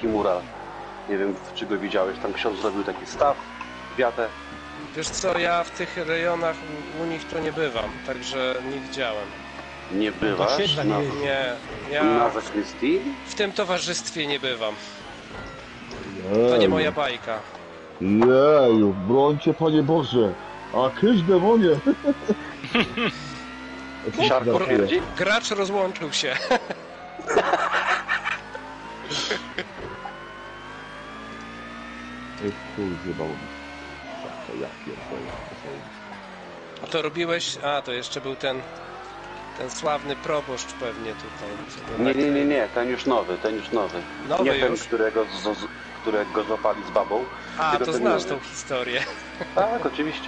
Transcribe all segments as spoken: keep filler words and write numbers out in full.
mural. Nie wiem, czy go widziałeś, tam ksiądz zrobił taki staw, wiatę. Wiesz co, ja w tych rejonach u, u nich to nie bywam, także nie widziałem. Nie bywasz No na, Nie, ja na zakrystii? w tym towarzystwie nie bywam. To nie moja bajka. Jeju, brońcie Panie Boże, a kysz demonie. Siarko twierdzi? Gracz rozłączył się. Ej, chuj, zjebało mi. To ja pierdolę. A to robiłeś? A, to jeszcze był ten ten sławny proboszcz pewnie tutaj. Nie, nie, nie, nie, ten już nowy, ten już nowy. Nowy nie ten, już? którego, z, z, którego złapali z babą. A, to ten znasz nowy. tą historię. Tak, oczywiście.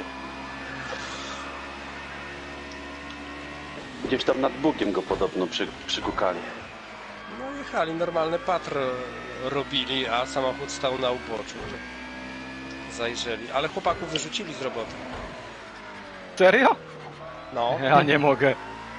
Gdzieś tam nad Bugiem go podobno przy, przykukali. No jechali, normalny patr robili, a samochód stał na uboczu. Zajrzeli, ale chłopaków wyrzucili z roboty. Serio? No. Ja nie mogę.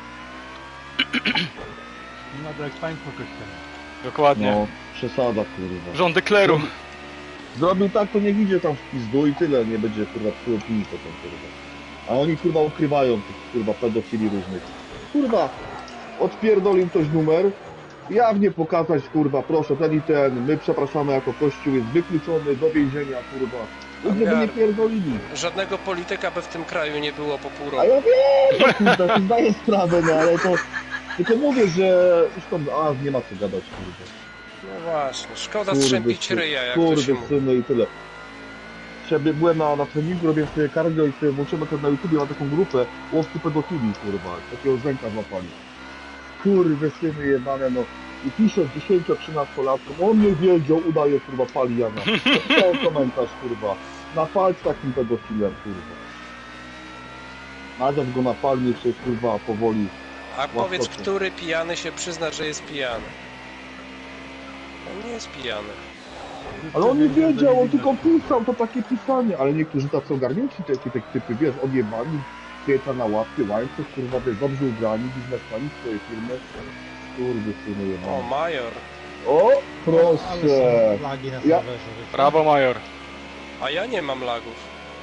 Nie ma to jak państwo kościelne. Dokładnie. No, przesada kurwa. Rządy kleru. Zrobił tak, to niech idzie tam w pizdu i tyle, nie będzie kurwa przy opinii potem kurwa. A oni kurwa ukrywają tych kurwa pedofili różnych. Kurwa, odpierdolił ktoś numer, jawnie pokazać kurwa, proszę, ten i ten, my przepraszamy jako kościół, jest wykluczony do więzienia kurwa. Żeby nie pierdolili. Żadnego polityka by w tym kraju nie było po pół roku. A ja wiem, kurwa, to zdaję sprawę, no ale to... Tylko mówię, że już tam, a nie ma co gadać kurwa. No właśnie, szkoda Kurde, strzępić sy- ryja, jak to kurde, się mówi. syny i tyle. Dzisiaj byłem na, na treningu, robię sobie cardio i sobie włączyłem to na YouTubie, mam taką grupę łowcy pedofilii, kurwa, takiego zęka złapali. Kurde, syny jebane, no. I pisze dziesięcio-trzynastolatkom, on nie wiedział, udaje, kurwa, pali Jana. Napisałem komentarz, kurwa, na palc takim pedofilem, kurwa. Nadziać go na palnie, się, kurwa, powoli. A powiedz, Łaskocze. który pijany się przyzna, że jest pijany? On nie jest pijany. Ale on nie wiedział, on tylko pisał, to takie pisanie, ale niektórzy tacy ogarnięci, takie te typy, wiesz, odjebani, pieca na łapie, łańcuch, kurwa, wiesz, dobrze ubrani, biznesmeni, swoje firmy, kurde, syny O, jebane. major. O, proszę! Flagi na Ja- serwerze. wiesz. Brawo, major. A ja nie mam lagów.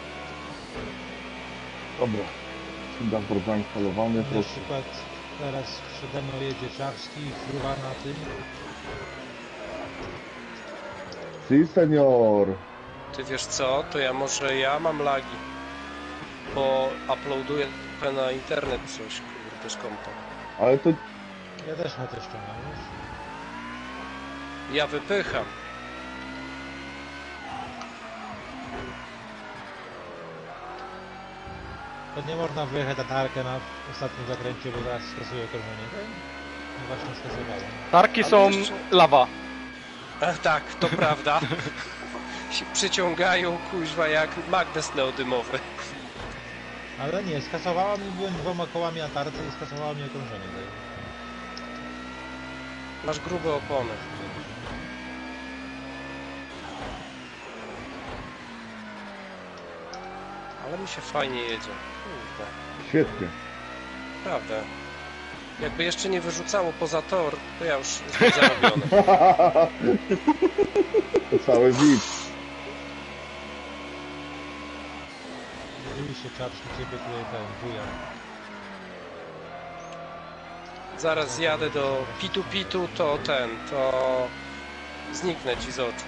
Dobra, dashboard zainstalowany, Na proszę. przykład teraz przede mną jedzie Czarski i fruwa na tym. Si, senior! Ty wiesz co? To ja może ja mam lagi. Bo uploaduję na internet coś, kurde, z kompa. Ale to, Ja też na to ściągam, wiesz? Ja wypycham. To nie można wyjechać na tarkę na ostatnim zakręcie, bo zaraz skasuje okrążenie, tak? No właśnie skasowałem. Tarki Ale są jeszcze- lawa. Ach, tak, to prawda. Się przyciągają, kuźwa, jak magnes neodymowy. Ale nie, skasowała mi, byłem dwoma kołami na tarce i skasowała mi okrążenie. tak? Masz grube opony. Ale mi się fajnie jedzie. Kurde, świetnie. prawda. Jakby jeszcze nie wyrzucało poza tor, to ja już jestem zarobiony. To cały widz. Rzeczywiście Czarski ciebie tutaj ten wuja. Zaraz zjadę do Pitu Pitu, to ten, to zniknę ci z oczu.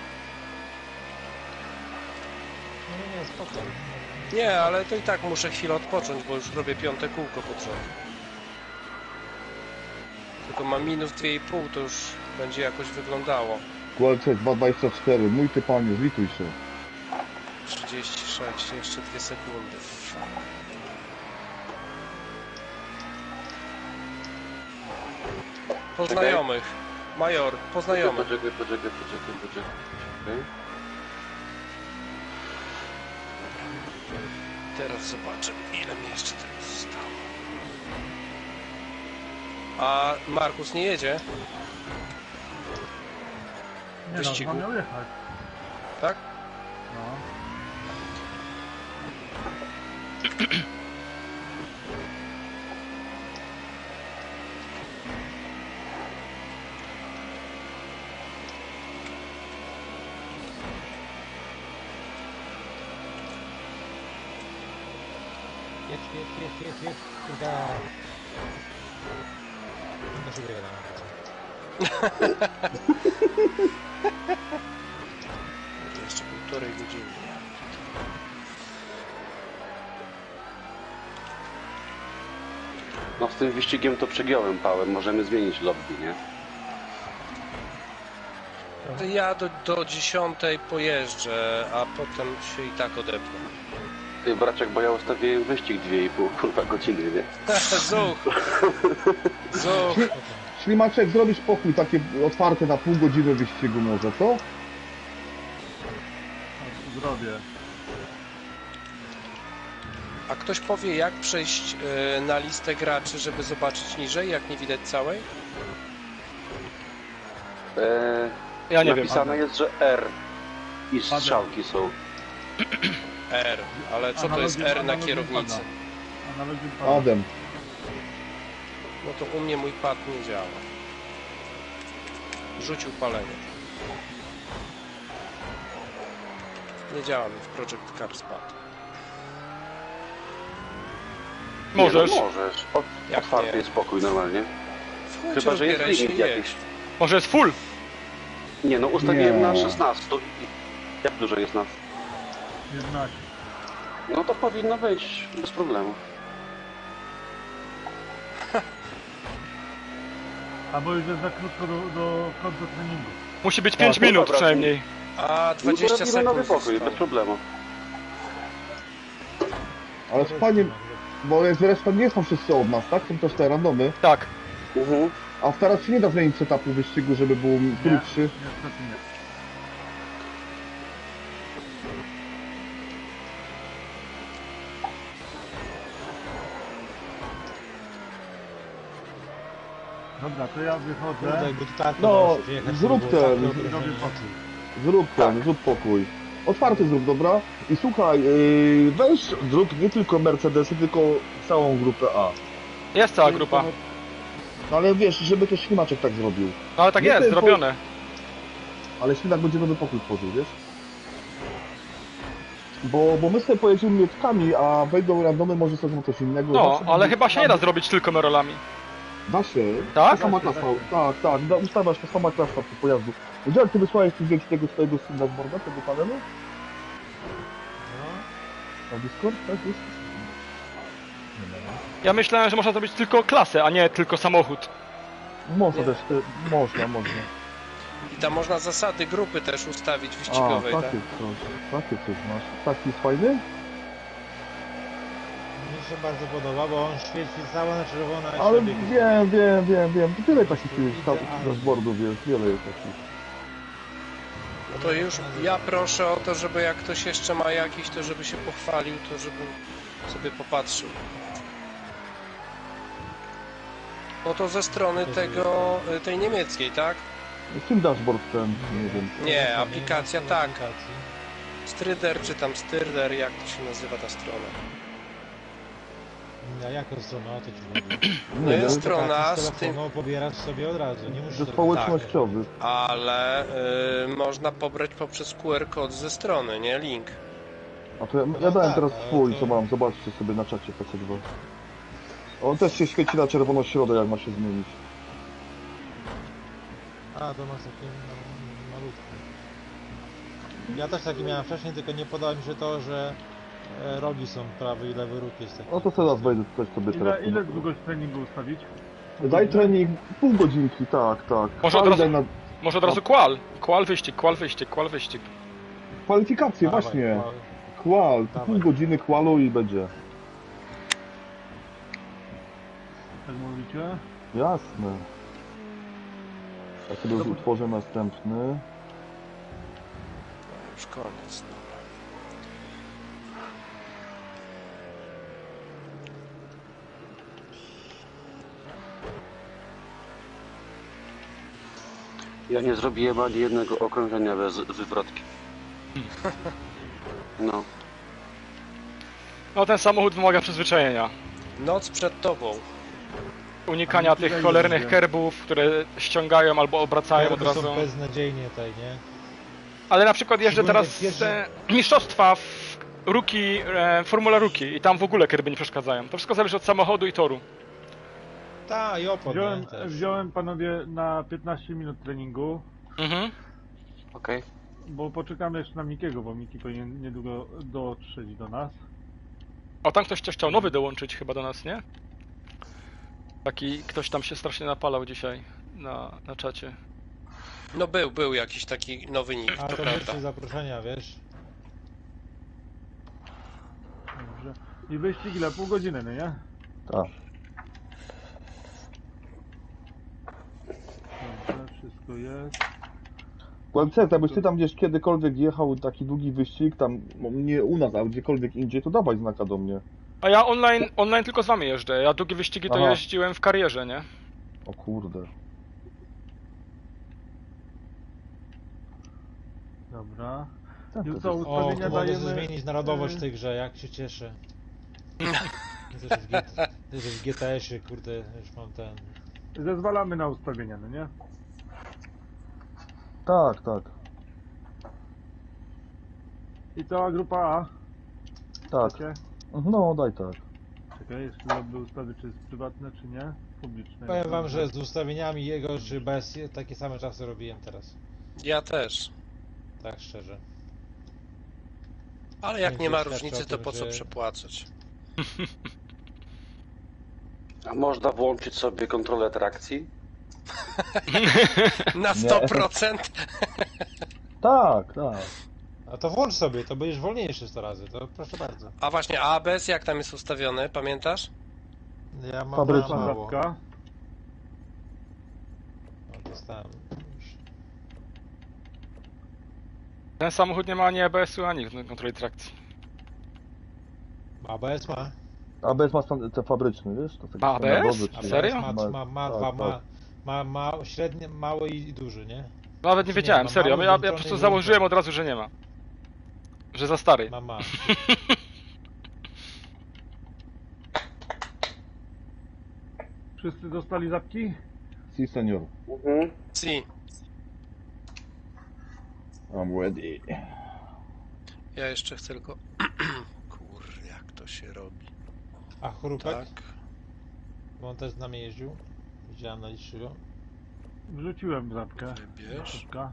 No nie, nie, spoko. Nie, ale to i tak muszę chwilę odpocząć, bo już robię piąte kółko pod rząd. Tylko mam minus dwa i pół, to już będzie jakoś wyglądało. Kłalce dwa dwadzieścia cztery, mój ty panie, zlituj się. trzydzieści sześć, jeszcze dwie sekundy. Po znajomych. Major, po znajomych. Poczekaj, poczekaj, poczekaj, poczekaj. poczekaj. Teraz zobaczę, ile mi jeszcze tego zostało. A Markus nie jedzie? Nie Wyścigu. no, on miał jechać. Tak? No. jedź, jedź, jedź, jedź, jedź, kurwa. Do siebie gadamy. To jeszcze półtorej godziny. No z tym wyścigiem to przegiąłem pałem, możemy zmienić lobby, nie? To ja do, do dziesiątej pojeżdżę, a potem się i tak odepnę. Ty braciak, bo ja ustawiłem wyścig dwie i pół kurwa godziny, nie? Zuch! Zuch! Ślimaczek, zrobisz pokój takie otwarte na pół godziny wyścigu może, co? Zrobię. A ktoś powie, jak przejść y, na listę graczy, żeby zobaczyć niżej, jak nie widać całej? Eee, Ja nie wiem. napisane jest, że R i strzałki są. R, ale co to jest Analogię- R na analogię kierownicy? pada. Analogię pada. Adem. No to u mnie mój pad nie działa. Rzucił palenie. Nie działa mi w Project Cars pad. Możesz. Nie, no możesz. O, Jak otwarty nie? jest spokój normalnie. Wchodź, Chyba, że jest rozbieraj się limit i jedź. jakiś. Może jest full. Nie no, ustawiłem Nie. na szesnaście. Jak dużo jest nas? jedenaście. No to powinno być bez problemu. Albo już jest za krótko do, do końca treningu. Musi być Tak, pięć no minut dobra, przynajmniej. A, No dwadzieścia to robimy sekund. nowy pokój, zostało. bez problemu. Ale fajnie, bo jak zresztą nie są wszyscy od nas, tak? Są też te randomy. Tak. Mhm. A teraz się nie da zmienić etapu wyścigu, żeby był krótszy. Niestety nie. Dobra, to ja wychodzę. Kurde, jakby tu tak No, udało się wjechać, zrób to było ten. takie Zrobię okrążenie. pokój. Zrób ten, Tak. zrób pokój. Otwarty zrób, dobra? I słuchaj, yy, weź zrób nie tylko Mercedesy, tylko całą grupę A. Jest cała grupa. No ale wiesz, żeby to Ślimaczek tak zrobił. No ale tak Nie jest, tylko- zrobione. Ale Ślimak będzie nowy pokój tworzył, wiesz? Bo, bo my sobie pojedziemy mietkami, a wejdą randomy, może sobie coś innego. No, Zawsze ale będzie- chyba się nie da zrobić tylko merolami. Da się. Tak? Ta sama klasa, tak, tak, da- ustawiasz ta sama klasa po pojazdu. Widziałeś, ty wysłałeś tu zdjęcie tego swojego syna z borda, tego panelu? No, Na Discord, tak jest? Ja myślałem, że można zrobić tylko klasę, a nie tylko samochód. Można Nie. też, te, można, można. I tam można zasady grupy też ustawić A, wyścigowej, tak? takie coś, takie coś masz. Taki jest fajny? mi się bardzo podoba, bo on świeci cały na czerwono. a Ale sobie- wiem, wiem, wiem, wiem. Tyle takich jest Idealnie. dashboardów jest, wiele jest takich. To już ja proszę o to, żeby jak ktoś jeszcze ma jakiś, to żeby się pochwalił, to żebym sobie popatrzył. No to ze strony tego, tej niemieckiej, tak? Z czym dashboard ten, nie wiem. Nie, aplikacja tak. Aplikacji. Stryder czy tam Styrder, jak to się nazywa ta strona? A jaką stronę o to ci chodzi? No Nie, jest no, strona Z z tym, telefonu pobierasz sobie od razu, nie musisz Ze robić- społecznościowych. ale y, można pobrać poprzez Q R kod ze strony, nie? Link. A to ja, No ja dałem tak, teraz ale swój, to- co mam, zobaczcie sobie na czacie P C dwa. On też się świeci na czerwono środę, jak ma się zmienić. A, to masz takie no, malutkie. Ja też taki miałem wcześniej, tylko nie podoba mi się to, że e, rogi są prawy i lewy róg jest taki. No to teraz wejdę coś sobie teraz. Ile, ile długość treningu ustawić? Daj trening pół godzinki, tak, tak. Może od Ale razu- daj na Może od razu kwal. Kwal wyścig, kwal wyścig, kwal wyścig. kwalifikacje, Dawaj, właśnie. dawaj. Kwal, Dawaj. pół godziny kwalu i będzie. Tak mówicie? Jasne. Ja sobie już utworzę następny. No, już koniec. Dobra. Ja nie zrobiłem ani jednego okrążenia bez wywrotki. No. No ten samochód wymaga przyzwyczajenia. Noc przed tobą. Unikania Ale tych tutaj cholernych będzie. kerbów, które ściągają albo obracają od To razu. są beznadziejnie tutaj, nie? Ale na przykład jeżdżę Szczególnie teraz pierwszy- te mistrzostwa w Ruki, e, Formula Ruki i tam w ogóle kierby nie przeszkadzają. To wszystko zależy od samochodu i toru. Ta i opon, Wziąłem, nie? Też. wziąłem panowie na piętnaście minut treningu, Mhm. Okej. bo poczekamy jeszcze na Mikiego, bo Miki powinien niedługo dotrzeć do nas. O, tam ktoś też chciał nowy dołączyć chyba do nas, nie? Taki ktoś tam się strasznie napalał dzisiaj na, na czacie. No był, był jakiś taki nowy nick, A to to prawda. jeszcze zaproszenia, wiesz? Dobrze. I wyścig ile? Pół godziny, no nie? Tak. Dobrze, wszystko jest. Kłamce, jakbyś ty tam gdzieś kiedykolwiek jechał taki długi wyścig, tam no, nie u nas, a gdziekolwiek indziej, to dawaj znaka do mnie. A ja online, online tylko z wami jeżdżę. Ja długie wyścigi to Aha. jeździłem w karierze, nie? O kurde. Dobra. Tak, Już to co, jest- O, ustawienia to mogę dajemy... zmienić narodowość e, w tej grze, jak się cieszę. Też w, G T, też w G T S-ie, kurde, już mam ten... Zezwalamy na ustawienia, no nie? Tak, tak, I cała grupa A. tak. Wiecie? No, daj tak. Czekaj, jeszcze lobby ustawię, czy jest prywatne, czy nie? Publiczne. Powiem wam, że z ustawieniami jego czy bez takie same czasy robiłem teraz. Ja też. Tak szczerze. Ale jak nie ma Świadczy o różnicy, to tym, po co że- przepłacać? A można włączyć sobie kontrolę trakcji? Na sto procent? Tak, tak. A to włącz sobie, to będziesz wolniejszy sto razy, to proszę bardzo. A właśnie, a A B S jak tam jest ustawiony, pamiętasz? Ja mam Fabryczna. mało. mało. Zapka. No, dostałem już. Ten samochód nie ma ani A B S-u, ani kontroli trakcji. A B S ma. A B S ma stan- te fabryczne, wiesz? To taki Ma A B S? standardowy, A czy- serio? Ma, ma, ma, tak, dwa, tak. ma, ma, ma średnie, mały i duży, nie? Nawet nie Nie, wiedziałem, ma serio. mały, Ja, ja po włączony prostu i założyłem włączony. od razu, że nie ma. Że za stary. Ma, ma. Wszyscy dostali zapki? Si, senior. Mhm. Si. I'm ready. Ja jeszcze chcę tylko... Kur, jak to się robi. A chrupek? Tak. Bo on też z nami jeździł. Widziałem na liście go. Wrzuciłem zapkę. Wybierz. Szybka.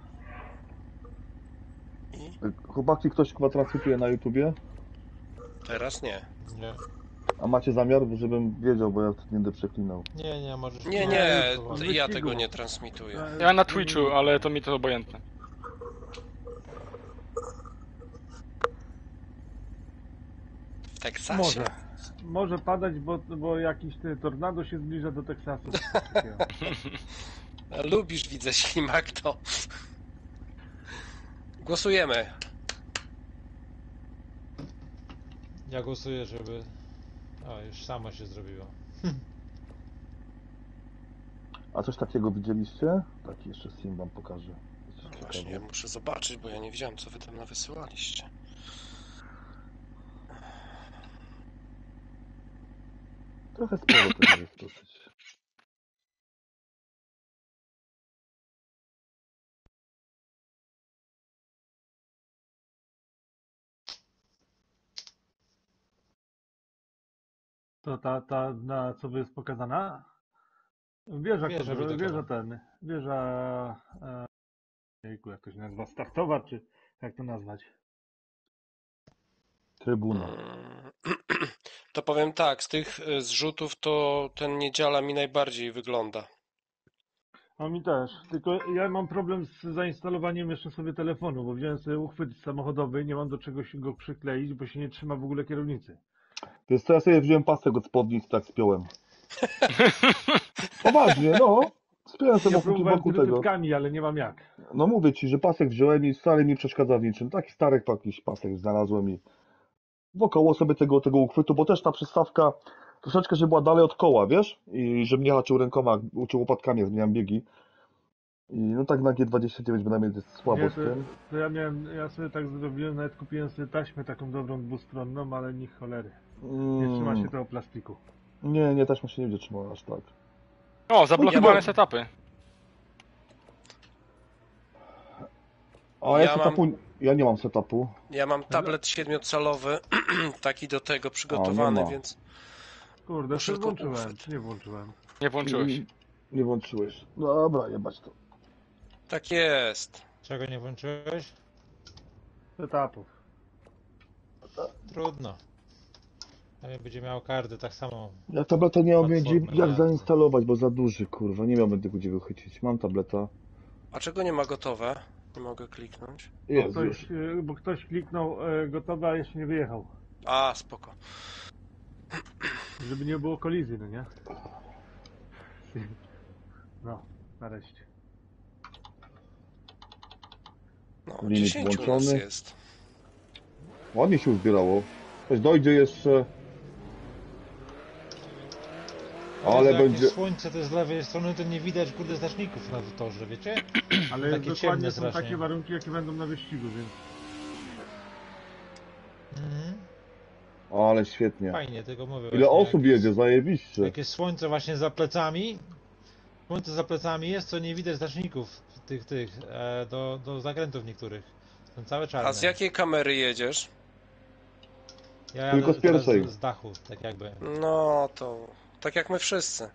I Chłopaki, ktoś chyba transmituje na YouTubie? teraz nie. Nie. A macie zamiar, żebym wiedział, bo ja nie będę przeklinał. Nie, nie, możesz... Nie, no, nie, już powoli. ja Wyścigu. tego nie transmituję. Ja na Twitchu, ale to mi to obojętne. W Teksasie. Może. Może padać, bo, bo jakiś ty, tornado się zbliża do Teksasu. Coś takiego. Lubisz, widzę, ślimak, to... Głosujemy. Ja głosuję, żeby... O, już samo się zrobiło. A coś takiego widzieliście? Taki jeszcze sim wam pokażę. Coś No ciekawe. właśnie, ja muszę zobaczyć, bo ja nie wiedziałem, co wy tam nawysyłaliście. Trochę sporo tego jest dosyć. To ta, ta, na co jest pokazana? Wieża, Wieża wieża, widokowa. wieża ten, wieża, e, jejku, jak to się nazywa, startowa, czy jak to nazwać? Trybuna. Mm. To powiem tak, z tych y, zrzutów to ten Niedziela mi najbardziej wygląda. A mi też, tylko ja mam problem z zainstalowaniem jeszcze sobie telefonu, bo wziąłem sobie uchwyt samochodowy, nie mam do czegoś go przykleić, bo się nie trzyma w ogóle kierownicy. Wiesz co, ja sobie wziąłem pasek od spodnic, tak spiąłem. Poważnie, no. Spiąłem sobie Ja wokół, próbowałem wokół tego. trytytkami, ale nie mam jak. No mówię ci, że pasek wziąłem i wcale mi przeszkadza w niczym. Taki stary jakiś pasek znalazłem i wokoło sobie tego, tego uchwytu, bo też ta przystawka troszeczkę, żeby była dalej od koła, wiesz? I żebym nie haczył rękoma, uczył łopakami, jak zmieniam biegi. I no tak na G dwadzieścia dziewięć bynajmniej jest słabo Nie, z to, tym. to ja miałem, ja sobie tak zrobiłem, nawet kupiłem sobie taśmę taką dobrą dwustronną, ale nie cholery. Nie trzyma się Mm, tego plastiku. nie, nie, taśma się nie będzie trzymała aż tak. O, zablokowane Ja setupy. A ja, Ja setupu, ja nie mam setupu. Ja mam tablet siedmiocalowy, taki do tego A, przygotowany, nie ma. więc Kurde, Muszę czy tylko włączyłem, uchwyt. czy nie włączyłem? Nie włączyłeś. Nie, nie włączyłeś. Dobra, jebać to. tak jest. Czego nie włączyłeś? Setupów. Trudno. Ale będzie miał kardy tak samo. Ja tableta nie umiem gdzie, Platformy, jak nie. zainstalować, bo za duży, kurwa. Nie miałbym tego gdzie go chycić. Mam tableta. A czego nie ma gotowe? Nie mogę kliknąć. Bo Jest już. ktoś, y, bo ktoś kliknął e, gotowe, a jeszcze nie wyjechał. A, spoko. Żeby nie było kolizji, no nie? No, nareszcie. No, Limit dziesięć u nas włączony. jest. Ładnie się uzbierało. Ktoś dojdzie jeszcze. Ale jak będzie... jest słońce, to z lewej strony, to nie widać kurde znaczników na torze, wiecie? Ale Takie dokładnie ciemne są strasznie. takie warunki, jakie będą na wyścigu, więc... Mhm. Ale świetnie. Fajnie, tego mówię. Ile właśnie, osób jak jedzie, jest- zajebiście. Jak jest słońce właśnie za plecami, słońce za plecami jest, to nie widać znaczników tych, tych, e, do, do zakrętów niektórych. Są całe czarne. A z jakiej kamery jedziesz? Ja jadę Tylko z teraz pierwszej. Z, z dachu, tak jakby. No to tak jak my wszyscy.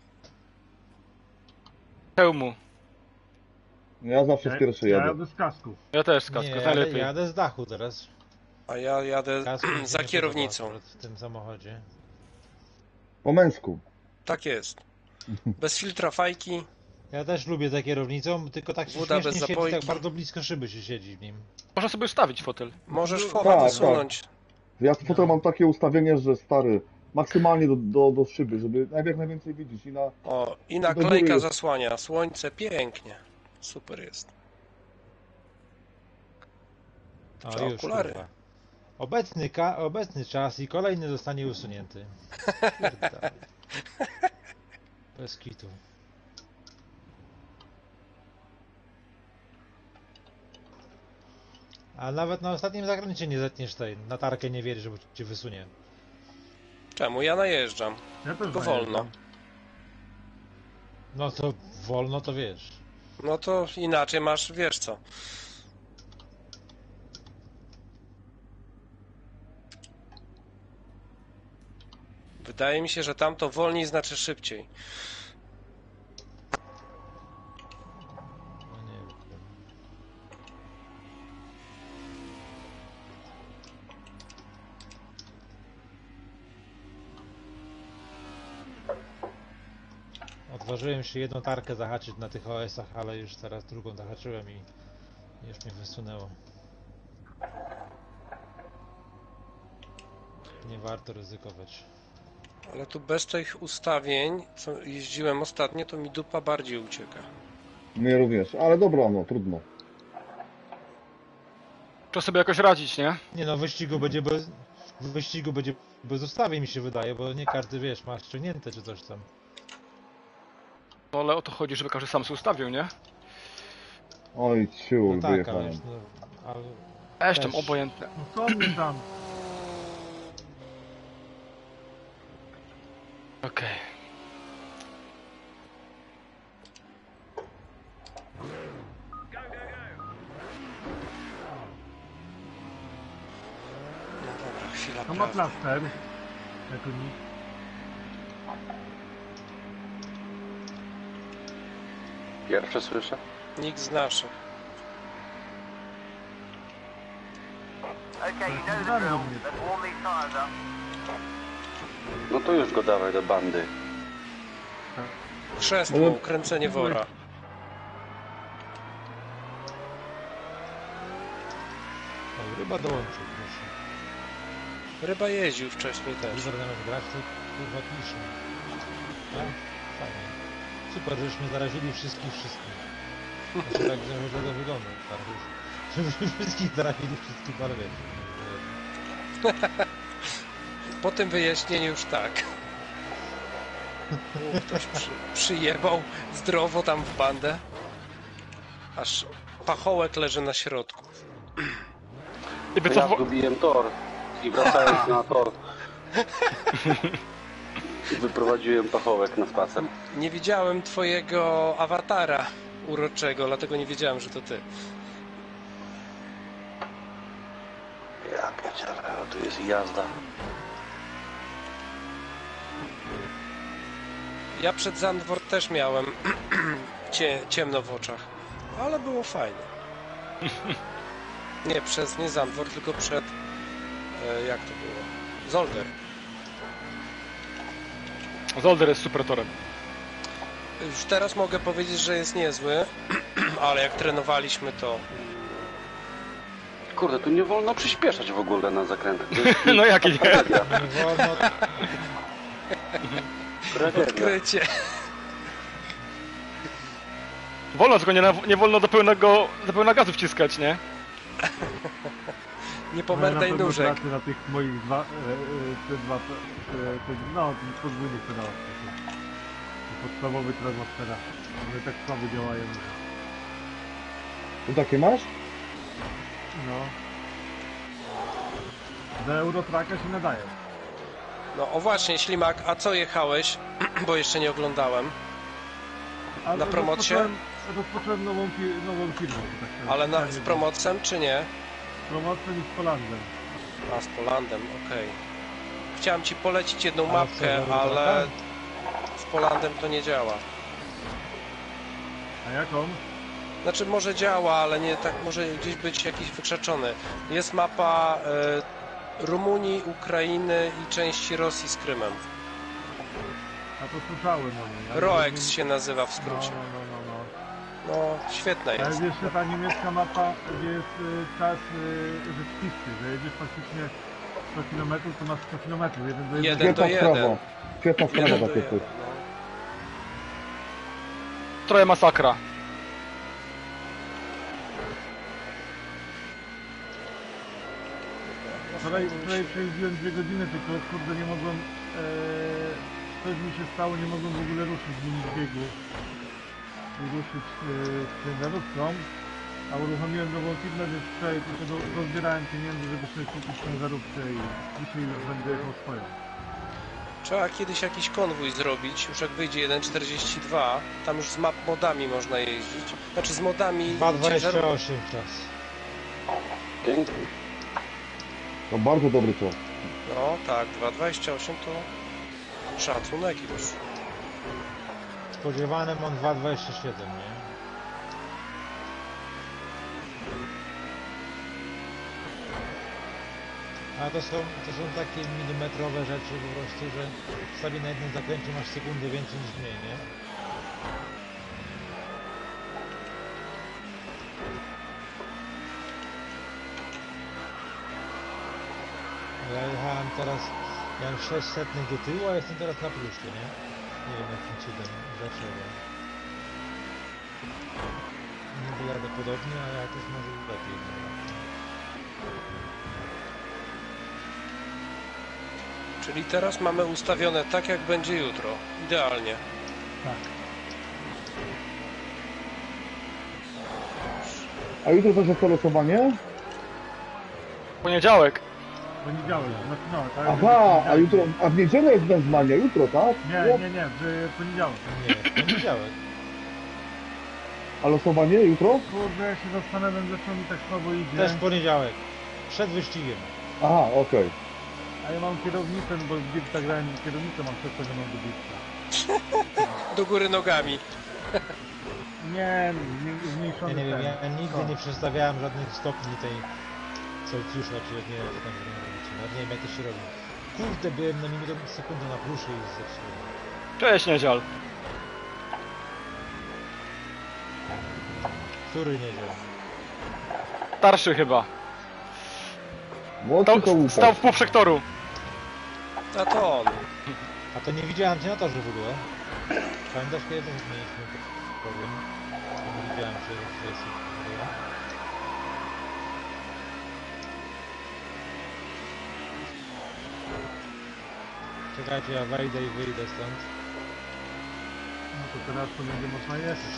Hełmu. Ja zawsze z pierwszej Ja jadę. jadę z kasku. Ja też z Nie, kasku, jadę, najlepiej. jadę z dachu teraz. A ja jadę Kasku mi się za nie kierownicą. podoba akurat w tym samochodzie. Po męsku. Tak jest. Bez filtra fajki. Ja też lubię za kierownicą, tylko tak się Woda bez śmiesznie siedzi, zapojki. tak bardzo blisko szyby się siedzi w nim. Można sobie ustawić fotel. Możesz Tak, focha tak. dosunąć. Ja potem mam takie ustawienie, że stary, maksymalnie do, do, do szyby, żeby jak najwięcej widzieć i na... O, i Do góry naklejka jest. zasłania. Słońce, pięknie. Super jest. O, Trzeba już, okulary. kurwa. Obecny, ka- obecny czas i kolejny zostanie usunięty. Pierdolę. Bez kitu. A nawet na ostatnim zakręcie nie zetniesz tej, na tarkę nie wierzysz, bo cię wysunie. Czemu? Ja najeżdżam. Ja też Tylko najeżdżam. wolno. No to wolno to wiesz. No to inaczej masz, wiesz co. Wydaje mi się, że tamto wolniej znaczy szybciej. No nie wiem. Odważyłem się jedną tarkę zahaczyć na tych O S-ach, ale już teraz drugą zahaczyłem i już mnie wysunęło. Nie warto ryzykować. Ale tu bez tych ustawień, co jeździłem ostatnio, to mi dupa bardziej ucieka. Mnie również, ale dobra, no trudno. Trzeba sobie jakoś radzić, nie? Nie no, w wyścigu będzie bez... W wyścigu będzie bez ustawień mi się wydaje, bo nie każdy, wiesz, ma ściągnięte czy coś tam. No ale o to chodzi, żeby każdy sam sobie ustawił, nie? Oj, ciul, No tak, ale wyjechałem. już, no, ale... Eś tam, Też. obojętne. No co mnie tam? Okej. No dobra, chwila To ma prawdy. plaster. Jako nic. Pierwsze słyszę. Nikt z naszych. Okay, you know the drill. Let's warm these tires up. No to już go dawaj do bandy. Chrzestwo, Ale- kręcenie wora. O, ryba dołączył, proszę. Ryba jeździł wcześniej też. River zamiast grać, to kurwa pisze. Tak? Fajnie. Super, żeśmy zarazili wszystkich wszystkich. Znaczy tak, że może to wygląda. Tak, już. Żebyśmy wszystkich zarazili wszystkich, ale wiesz. Po tym wyjaśnieniu już tak. U, Ktoś przy, przyjebał zdrowo tam w bandę. Aż pachołek leży na środku. I To ja wycofa... zgubiłem tor i wracając na tor wyprowadziłem pachołek na spacer. Nie widziałem twojego awatara uroczego, dlatego nie wiedziałem, że to ty. Ja pierdzielę, ale tu jest jazda. Ja przed Zandvoort też miałem cie, ciemno w oczach, ale było fajnie. Nie, przez nie Zandvoort, tylko przed... E, jak to było? Zolder. Zolder jest super torem. Już teraz mogę powiedzieć, że jest niezły, ale jak trenowaliśmy to... Kurde, tu nie wolno przyspieszać w ogóle na zakrętach. To jest No jakie nie? tragedia. Nie wolno... Tragedia. Odkrycie. Wolno, tylko nie, na, nie wolno do pełnego, do pełna gazu wciskać, nie? Nie pomerdaj Ja na pewno nóżek. tracę na tych moich dwa, e, e, te dwa, e, te, no, podwójnych pedałach. Podstawowy termostera. One tak słabo działają. Tu takie masz? No. Do Eurotracka się nadają. No o właśnie, Ślimak, a co jechałeś? Bo jeszcze nie oglądałem. A Na promocie? Rozpocząłem, rozpocząłem nową, fi- nową firmę. Tak powiem. Ale na, z Specjalnie promocem czy nie? z promocją i z Polandem. A, z Polandem, okej. Chciałem ci polecić jedną Ale mapkę, co, ale Eurotracka? z Polandem to nie działa. A jaką? Znaczy może działa, ale nie tak, może gdzieś być jakiś wykrzaczony. Jest mapa e, Rumunii, Ukrainy i części Rosji z Krymem. A to słyszałem o niej. ale Roex nie- się nazywa w No, skrócie. no, no, no, no. No, świetna Ale jest. jest jeszcze ta niemiecka mapa, gdzie jest y, czas y, rzeczywisty, że jedziesz faktycznie sto kilometrów, to masz sto kilometrów, jeden do jednego. Jeden do Świetna sprawa. jeden. Świetna sprawa Jeden do takie jeden, coś. no. Trochę masakra. Wczoraj, wczoraj przejeździłem dwie godziny, tylko kurde nie mogłem, e, coś mi się stało, nie mogłem w ogóle ruszyć z linii biegu i ruszyć e, z ciężarówką, a uruchomiłem nową firmę, więc wczoraj tylko do, dozbierałem pieniędzy, żeby sobie kupić ciężarówkę i dzisiaj już będę jechał swoją. Trzeba kiedyś jakiś konwój zrobić, już jak wyjdzie jeden czterdzieści dwa, tam już z map modami można jeździć. Znaczy z modami dwa dwadzieścia ciężarówek. osiem czas. Pięknie. To bardzo dobry czas. No tak, dwa dwadzieścia osiem to szacunek już. Spodziewany mam dwa dwadzieścia siedem, nie? A to są, to są takie milimetrowe rzeczy po prostu, że sobie na jednym zakręcie masz sekundę więcej niż mniej, nie? Ja jechałem teraz, miałem sześć setnych do tyłu, a jestem teraz na plusie, nie? Nie wiem jakim cudem, dlaczego. Niby jadę podobnie, a jakoś może lepiej. No. Czyli teraz mamy ustawione tak, jak będzie jutro. Idealnie. Tak. A jutro też jest to losowanie? Poniedziałek. Poniedziałek, znaczy no, tak? Aha, a jutro, a w niedzielę jest wezwanie, jutro, tak? Nie, nie, nie, w poniedziałek. Nie, w poniedziałek. A losowanie jutro? Kurde, ja się zastanawiam, dlaczego mi tak słabo idzie. Też w poniedziałek. Przed wyścigiem. Aha, okej. A ja mam kierownicę, no bo w Dirta grałem kierownicę, mam przez to, że mam do Dirta. Do góry nogami. Nie, nie zmniejszony Ja nie wiem, ten. ja nigdy O. nie przestawiałem żadnych stopni tej Solcjusza, czy nie wiem, co tam robicie. Nawet nie wiem, jak to się robi. Kurde, byłem na minutę sekundę na plusie i zepsułem. Cześć, Niedzial. Który niedziel? Starszy chyba. Młodszy to Stał, Łukasz. stał w poprzek toru. A to on. A to nie widziałem cię na torze w ogóle. Pamiętasz, kiedy też mieliśmy problem? Nie widziałem cię w sesji w ogóle. Czekajcie, ja wejdę i wyjdę stąd. No to teraz to będzie można jeść.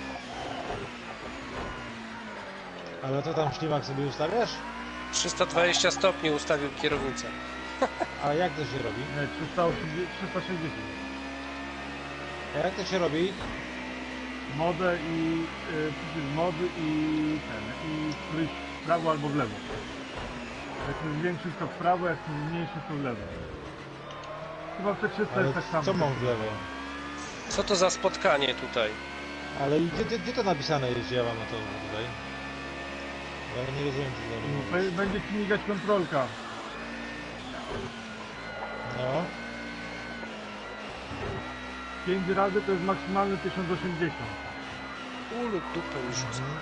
Ale to tam ślimak sobie ustawiasz? trzysta dwadzieścia stopni ustawił kierownicę. A jak to się robi? Nie, trzysta osiemdziesiąt, trzysta sześćdziesiąt. A jak to się robi? Modę i... Y, przycisk mody i ten, i któryś w prawo albo w lewo. Jak jest większy to w prawo, jak jest mniejszy to w lewo. Chyba w T trzysta Ale jest tak samo. co mam w lewo? Co to za spotkanie tutaj? Ale i gdzie, gdzie, gdzie to napisane jest, że ja mam na to tutaj? Ja nie rozumiem, co to No, mówi. be- Będzie ci migać kontrolka. No. pięć razy to jest maksymalny tysiąc osiemdziesiąt. Ulu, dupę już rzucę. Mhm.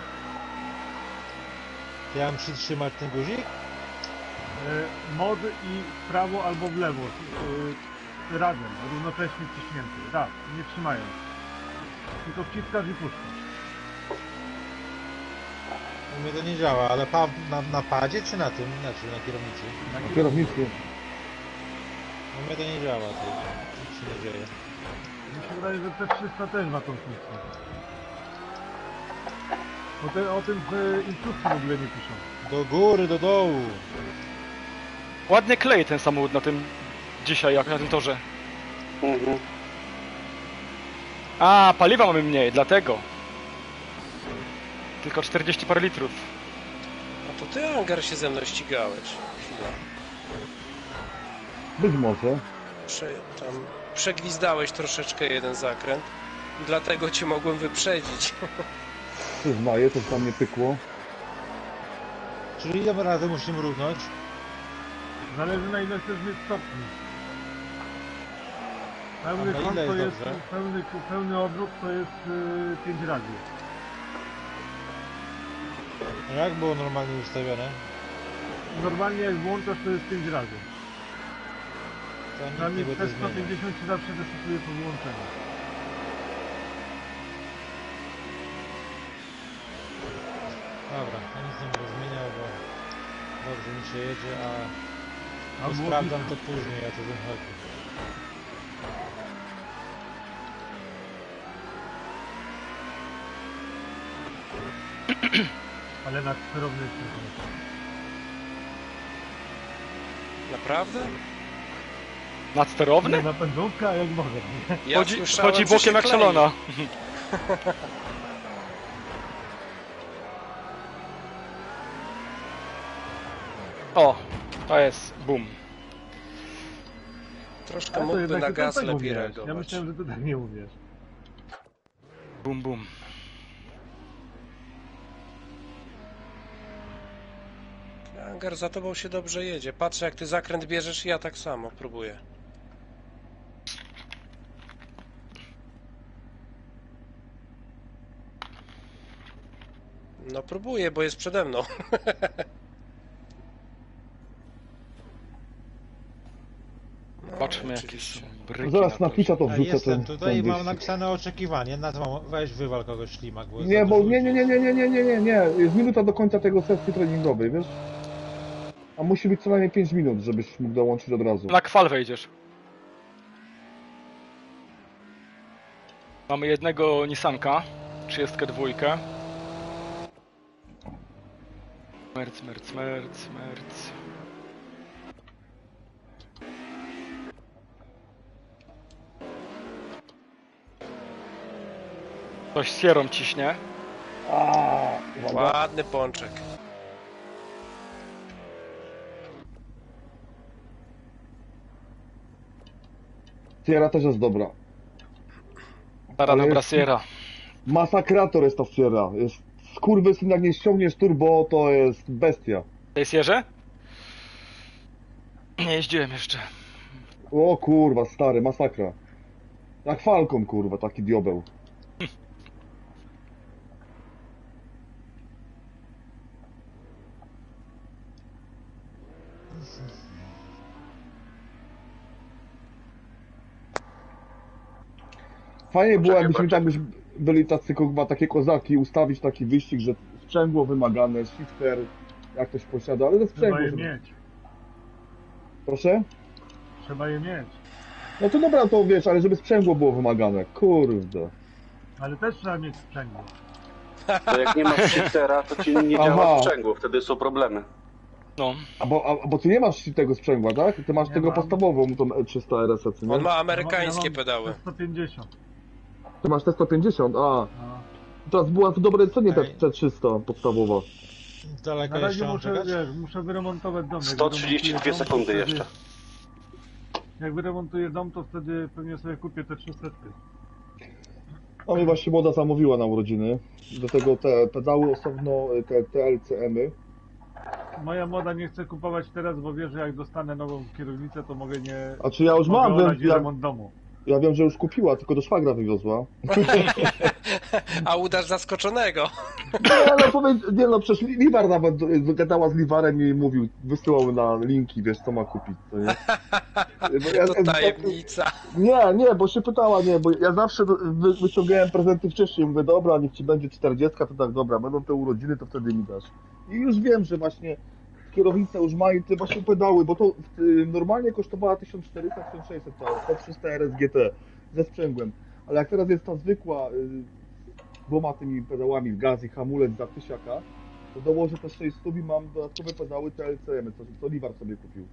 Ja mam przytrzymać ten guzik? E, mod i w prawo albo w lewo. E, razem, równocześnie wciśnięty. Raz, nie trzymając. Tylko wciskasz i puszczasz. U mnie to nie działa, ale pa, na, na padzie czy na tym? Znaczy na kierownicy? Na kierownicy. U mnie to nie działa, to nic się nie dzieje. Mi się wydaje, że T trzysta też ma tą funkcję. O, te, o tym w e, instrukcji w ogóle nie piszą. Do góry, do dołu. Ładnie klei ten samochód na tym dzisiaj, jak na tym torze. Mhm. A, paliwa mamy mniej, dlatego. Tylko czterdzieści parę litrów. A to ty, Angar, się ze mną ścigałeś. Chwila. Być może. Prze, tam przegwizdałeś troszeczkę jeden zakręt. Dlatego cię mogłem wyprzedzić. Przyznaję, coś tam nie pykło. Czyli ile razy musimy równać? Zależy na ile chcesz mieć stopni. Pełny A na kąt ile to jest jest, dobrze? pełny, pełny obrót to jest y, pięć razy. A jak było normalnie ustawione? Normalnie jak włączasz to jest pięć razy. To nikt Dla nie mnie będzie T to zmieniał. sto pięćdziesiąt się zawsze dostosuje po wyłączeniu. Dobra, ja nic nie będę zmieniał, bo dobrze mi się jedzie, a A to było sprawdzam blisko. to później, ja to wychodzi. Ale na sterowny jeszcze nie. Naprawdę? Nadsterowny? Nie, na pędzątka jak mogę. Nie? Ja Chodzi, słyszałem, chodzi że bokiem się jak klei. szalona. O, to jest boom. Troszkę A to mógłby jednak na ty gaz tego lepiej umiesz. Ja reagować. myślałem, że ty tak nie umiesz. Boom, boom. Angar, za tobą się dobrze jedzie. Patrzę, jak ty zakręt bierzesz i ja tak samo próbuję. No próbuję, bo jest przede mną. No, Patrzmy jakieś oczywiście. bryki Zaraz na na pizza to A wrzucę jestem ten, tutaj i ten mam wyścig. napisane oczekiwanie. Nazwą, weź wywal kogoś ślimak, bo Nie, za bo dużo nie, nie, ludzi. nie, nie, nie, nie, nie, nie, jest minuta do końca tego sesji treningowej, wiesz? A musi być co najmniej pięć minut, żebyś mógł dołączyć od razu. Na kwal wejdziesz. Mamy jednego Nissanka, trzydziestkę dwójkę. Merc, merc, merc, merc. Ktoś z sierą ciśnie. Aaaa, uwaga. Ładny pączek. Sierra też jest dobra. Stara Ale dobra jest- Sierra. Masakrator jest ta Sierra. Jest skurwysyn, jak nie ściągniesz turbo, to jest bestia. Tej Sierze? Nie jeździłem jeszcze. O kurwa, stary, masakra. Jak Falcon, kurwa, taki diobeł. Fajnie było, Poczekaj, jakbyśmy tak poczekaj. byś- byli tacy, kurwa, takie kozaki, ustawić taki wyścig, że sprzęgło wymagane, shifter, jak ktoś posiada, ale ze Trzeba sprzęgło. je żeby- mieć. Proszę? Trzeba je mieć. No to dobra, to wiesz, ale żeby sprzęgło było wymagane. Kurde. Ale też trzeba mieć sprzęgło. To jak nie masz shiftera, to ci nie Aha. działa sprzęgło, wtedy są problemy. No. A bo, a, bo ty nie masz tego sprzęgła, tak? Ty masz Nie tego mam. podstawową, tą E trzysta R S, co nie? On ma Ja amerykańskie mam pedały. T sto pięćdziesiąt. Ty masz T sto pięćdziesiąt, a. No. Teraz była w dobrej cenie ta Ej. T trzysta podstawowa. Daleko Na razie jeszcze mam muszę, czekać? wiesz, muszę wyremontować dom. Jak sto trzydzieści dwie wyremontuję dom, to sekundy wtedy- jeszcze. Jak wyremontuję dom, to wtedy pewnie sobie kupię te trzysta. No mi właśnie młoda zamówiła na urodziny. Do tego te pedały osobno, te T L C M-y. Moja młoda nie chce kupować teraz, bo wie, że jak dostanę nową kierownicę, to mogę nie... A czy ja już mogę mam, olać wiem, ja, remont domu. ja wiem, że już kupiła, tylko do szwagra wywiozła. A udasz zaskoczonego. Nie no, powiedz, nie no, przecież Li- Liwar nawet gadała z Liwarem i mówił, wysyłał na linki, wiesz, co ma kupić, co nie? Bo ja- To tajemnica. Nie, nie, bo się pytała, nie, bo ja zawsze wy, wyciągałem prezenty wcześniej, mówię, dobra, niech ci będzie czterdziestka, to tak, dobra, będą te urodziny, to wtedy mi dasz. I już wiem, że właśnie kierownica już ma i te właśnie pedały, bo to y, normalnie kosztowała tysiąc czterysta tysiąc sześćset, ta T trzysta R S G T ze sprzęgłem, ale jak teraz jest ta zwykła, y, dwoma tymi pedałami, gaz i hamulec za tysiaka, to dołożę te sześć stóp i mam dodatkowe pedały T L C M, co, co Liwar sobie kupił.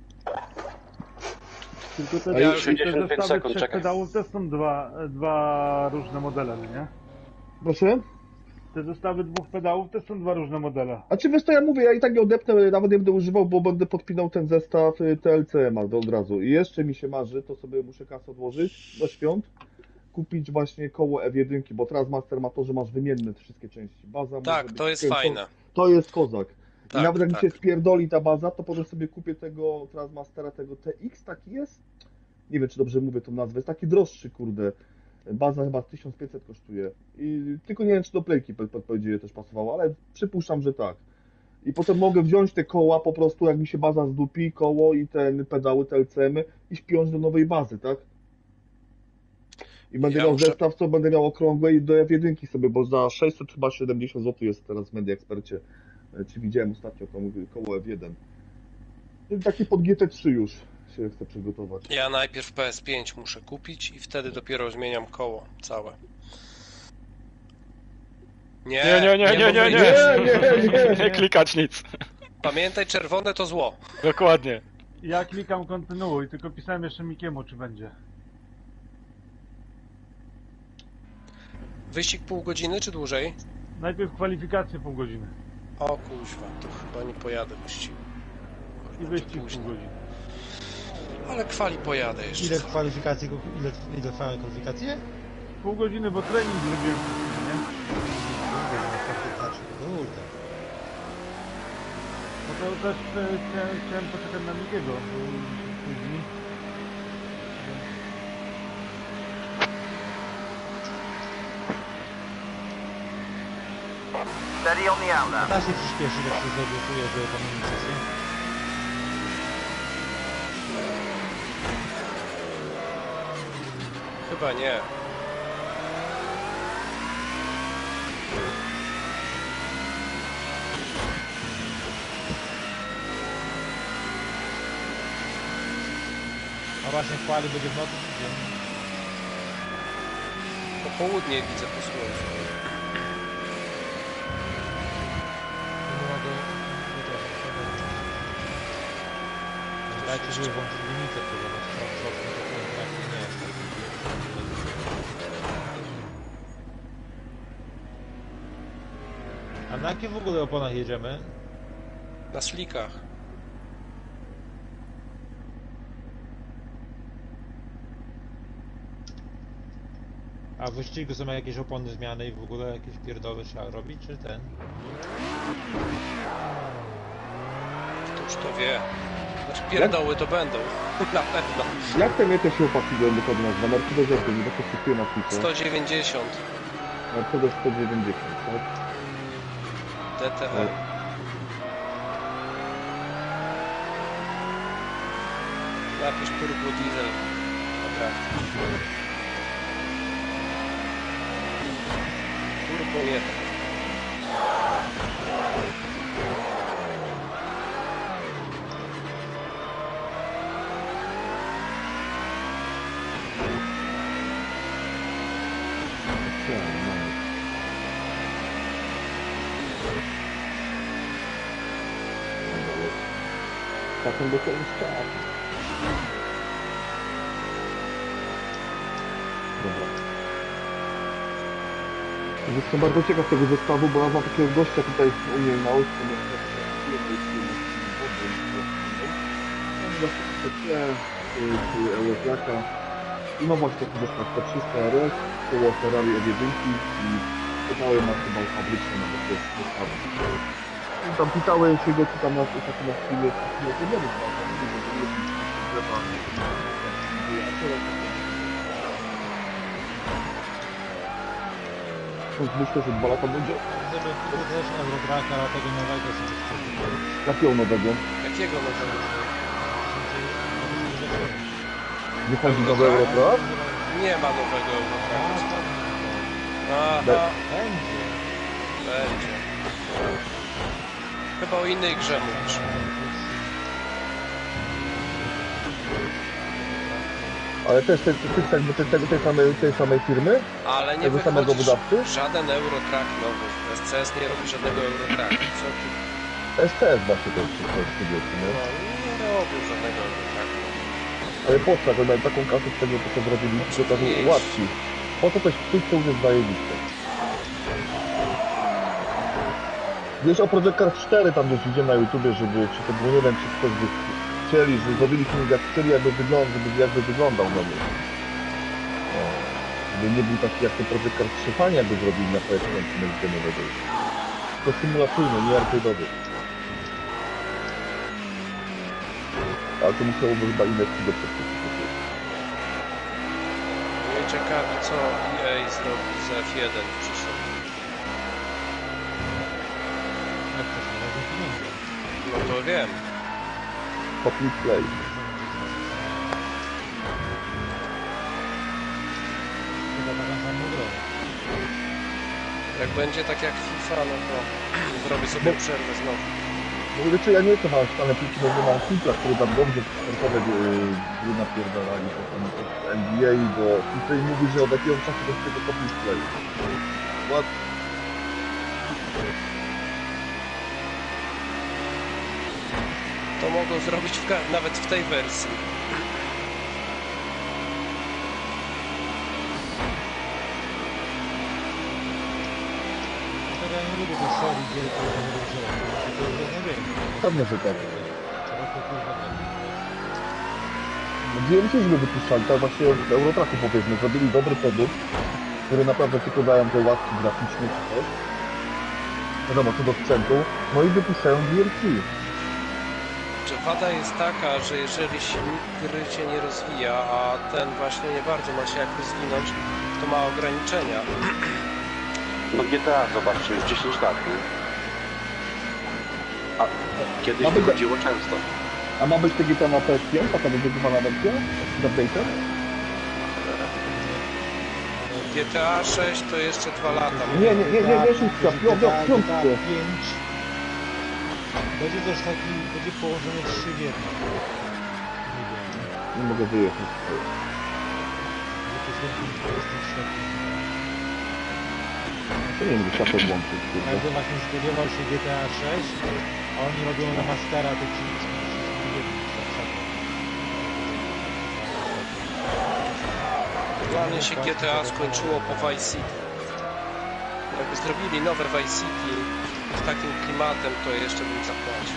Tylko te, A te, już te sześćdziesiąt pięć zestawy sekund, trzech czekaj. pedałów też są dwa, dwa różne modele, no nie? Proszę? Te zestawy dwóch pedałów też są dwa różne modele. A czy wiesz co, ja mówię, ja i tak nie odepnę, nawet nie będę używał, bo będę podpinał ten zestaw y, T L C M od razu. I jeszcze mi się marzy, to sobie muszę kasę odłożyć do świąt, kupić właśnie koło F jeden, bo teraz Master ma to, że masz wymienne te wszystkie części. Baza może Tak, być- to jest fajne. To jest kozak. Tak, I nawet jak tak. mi się spierdoli ta baza, to potem sobie kupię tego Transmastera, tego T X, taki jest? Nie wiem, czy dobrze mówię tą nazwę, jest taki droższy, kurde. Baza chyba tysiąc pięćset kosztuje. I tylko nie wiem, czy do Playki będzie też pasowało, ale przypuszczam, że tak. I potem mogę wziąć te koła po prostu, jak mi się baza zdupi, koło i ten pedały, te L C M-y i śpiąć do nowej bazy, tak? I będę Ja miał muszę- zestaw, co będę miał okrągłe i do F jeden sobie, bo za sześćset chyba siedemdziesiąt złotych jest teraz w Media Expercie. Czy widziałem ostatnio to mówię, koło F jeden. I taki pod G T trzy już się chcę przygotować. Ja najpierw P S pięć muszę kupić i wtedy dopiero zmieniam koło całe. Nie, Nie, nie, nie, nie, nie, nie. Nie, nie, nie. Nie klikać nic. Pamiętaj, czerwone to zło. Dokładnie. Ja klikam kontynuuj, tylko pisałem jeszcze Mikiemu, czy będzie. Wyścig pół godziny czy dłużej? Najpierw kwalifikacje pół godziny O kuźwa, to chyba nie pojadę wyścigu. i wyścig pół godziny. Ale kwali pojadę jeszcze. Ile kwalifikacji, ile, ile trwały kwalifikacje? Pół godziny, bo trening zrobiłem, nie? Kurde. No to też e, chciałem, chciałem poczekać na Mikiego, bo później. Steady on the outlet. Da się przyspieszyć, jak się zablokuje, że komunikację. Chyba nie. A właśnie chwali będzie w nocy, czy dzień? Popołudnie widzę po słońcu. Nie mogę... nie to, to dajcie, żeby włączyć limitę, to zobaczyć, co co w tym kontrakcie nie jest. A na jakie w ogóle oponach jedziemy? Na slikach. A w wyścigu są jakieś opony zmiany i w ogóle jakieś pierdoły trzeba robić, czy ten? Któż to wie? Znaczy pierdoły to będą. Na pewno. Jak te miete się opaki dokładnie nazywa? Mercedes jak to nie tak się na pisze. sto dziewięćdziesiąt Mercedes sto dziewięćdziesiąt, tak? D T R. Napisz turbo diesel. Dobra. Turbo nie. Taką do tego strzała. Dobra. Jestem bardzo ciekaw tego zestawu, bo ja mam takiego gościa tutaj u mnie na ulicy. Eurotraka i mam właśnie taki zestaw T trzysta R S, koło Ferrari od jedynki i pytały ma chyba fabryczne nawet to jest zestawy. I tam pytały się go, czy tam na takim na chwilę nie problemy z tym, że nie jest nic drzewa. Myślę, że dwa lata będzie. Gdyby kupił też Eurotraka, tego nowego sobie sprzedał. Jakiego nowego? Jakiego nowego? Nie chodzi nowy Eurotrak? Nie ma nowego Eurotraka. Aha, Będzie. będzie. Chyba o innej grze mówisz. Ale też tej, tej, tej, tej, tej, tej, samej, tej samej firmy? Ale nie Tego samego wychodzi wydawcy? żaden Eurotrack nowy. S C S nie robi żadnego Eurotracka. Co ty? S C S właśnie to jest wszystko jest, No, nie? nie robił żadnego Eurotracka. Ale po co, jak mają taką kasę z tego, co to zrobili, że to Jeźdź. łatwiej. Po co coś w co już jest zajebiste? Wiesz, o Project Cars cztery tam gdzieś widziałem na YouTubie, żeby, czy to było, nie wiem, czy ktoś by chcieli, że zrobili film jak chcieli, jakby wyglądał, żeby, jakby wyglądał nowy. No, żeby nie był taki jak ten Project Cars trzy, fajnie jakby zrobili na P S pięć nowego. To symulacyjny, nie arcade'owy. Ale to musiałoby chyba inne studio przedstawić. Mnie ciekawi, co E A zrobi z F jeden w przyszłym. Jak to się robi pieniądze? No to wiem. Public Play. Chyba taką samą grę. Jak będzie tak jak FIFA, no to zrobię sobie przerwę znowu. No wiecie, ja nie jestem ale piłki nowy mam kumpla, który tam dobrze sportowe gry napierdalali, to tam N B A, bo tutaj mówi, że od jakiegoś czasu do tego Public Play. What? To mogą zrobić w ka- nawet w tej wersji. Dlatego ja nie lubię tej serii gier, które nie lubię wziąć. To jest beznadziejne. Pewnie, że tak. Trzeba to kurwa grać. D M C żeby wypuszczali, tak właśnie w Eurotracku powiedzmy, zrobili dobry produkt, który naprawdę tylko dają te łatki graficzne czy coś. Wiadomo, co do sprzętu, no i wypuszczają D M C. Że wada jest taka, że jeżeli silnik gry się nie rozwija, a ten właśnie nie bardzo ma się jak rozwinąć, to ma ograniczenia. No G T A, zobaczcie, już dziesięć lat, nie? A kiedyś A wy- wychodziło często. A ma być te G T A na P S pięć, taka dedykowana wersja? Z update'em? G T A sześć to jeszcze dwa lata. Nie, nie, nie, nie, nie, szóstka, pią- pią- piątkę. pięć. Będzie też taki, będzie połączone trzy w jednym. Nie wiem. Nie mogę wyjechać. Będzie to zrobił dwudziestym czwartym. To nie wiem, światło włączyć. kurde. Każdy właśnie spodziewał się G T A sześć, a oni robią remastera tych wszystkich w jednym. Dla mnie się G T A skończyło po Vice City. Jakby zrobili nowe Vice City z takim klimatem, to jeszcze bym zapłacił.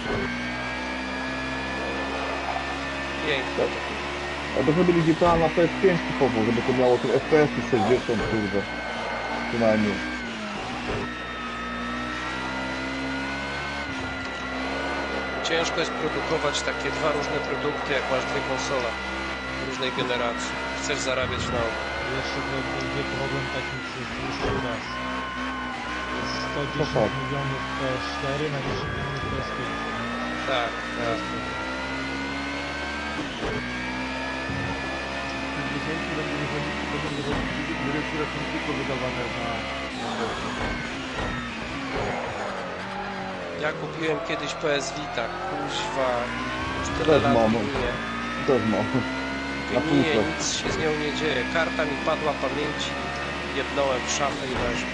Piękne. A to zrobili G T A na P S pięć typowo, żeby to miało tych F P S sześćdziesiąt, kurde. Przynajmniej. Ciężko jest produkować takie dwa różne produkty, jak masz dwie konsole różnej generacji. Chcesz zarabiać na obu. Jeszcze to będzie problem taki przez dłuższy czas. Jest sto dziesięć tak. milionów P S cztery na dziesięć milionów P S pięć. Tak, tak. dziesięć będzie wychodzić, będą wychodzić gry, które są tylko wydawane na... Ja kupiłem kiedyś P S Vita, kuźwa, i już tyle Też lat mam. gnije. Też mam. Na Gnije, półce. nic się z nią nie dzieje. Karta mi padła pamięci, jebnąłem w szafę i leży.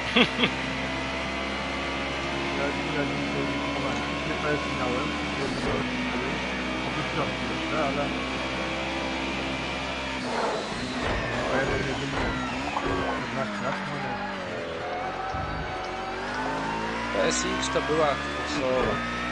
Ja ja dzisiaj nie P S miałem, oprócz piątki jeszcze, ale... A ja nie wiem, czternaście lat, no nie. S X to była konsola.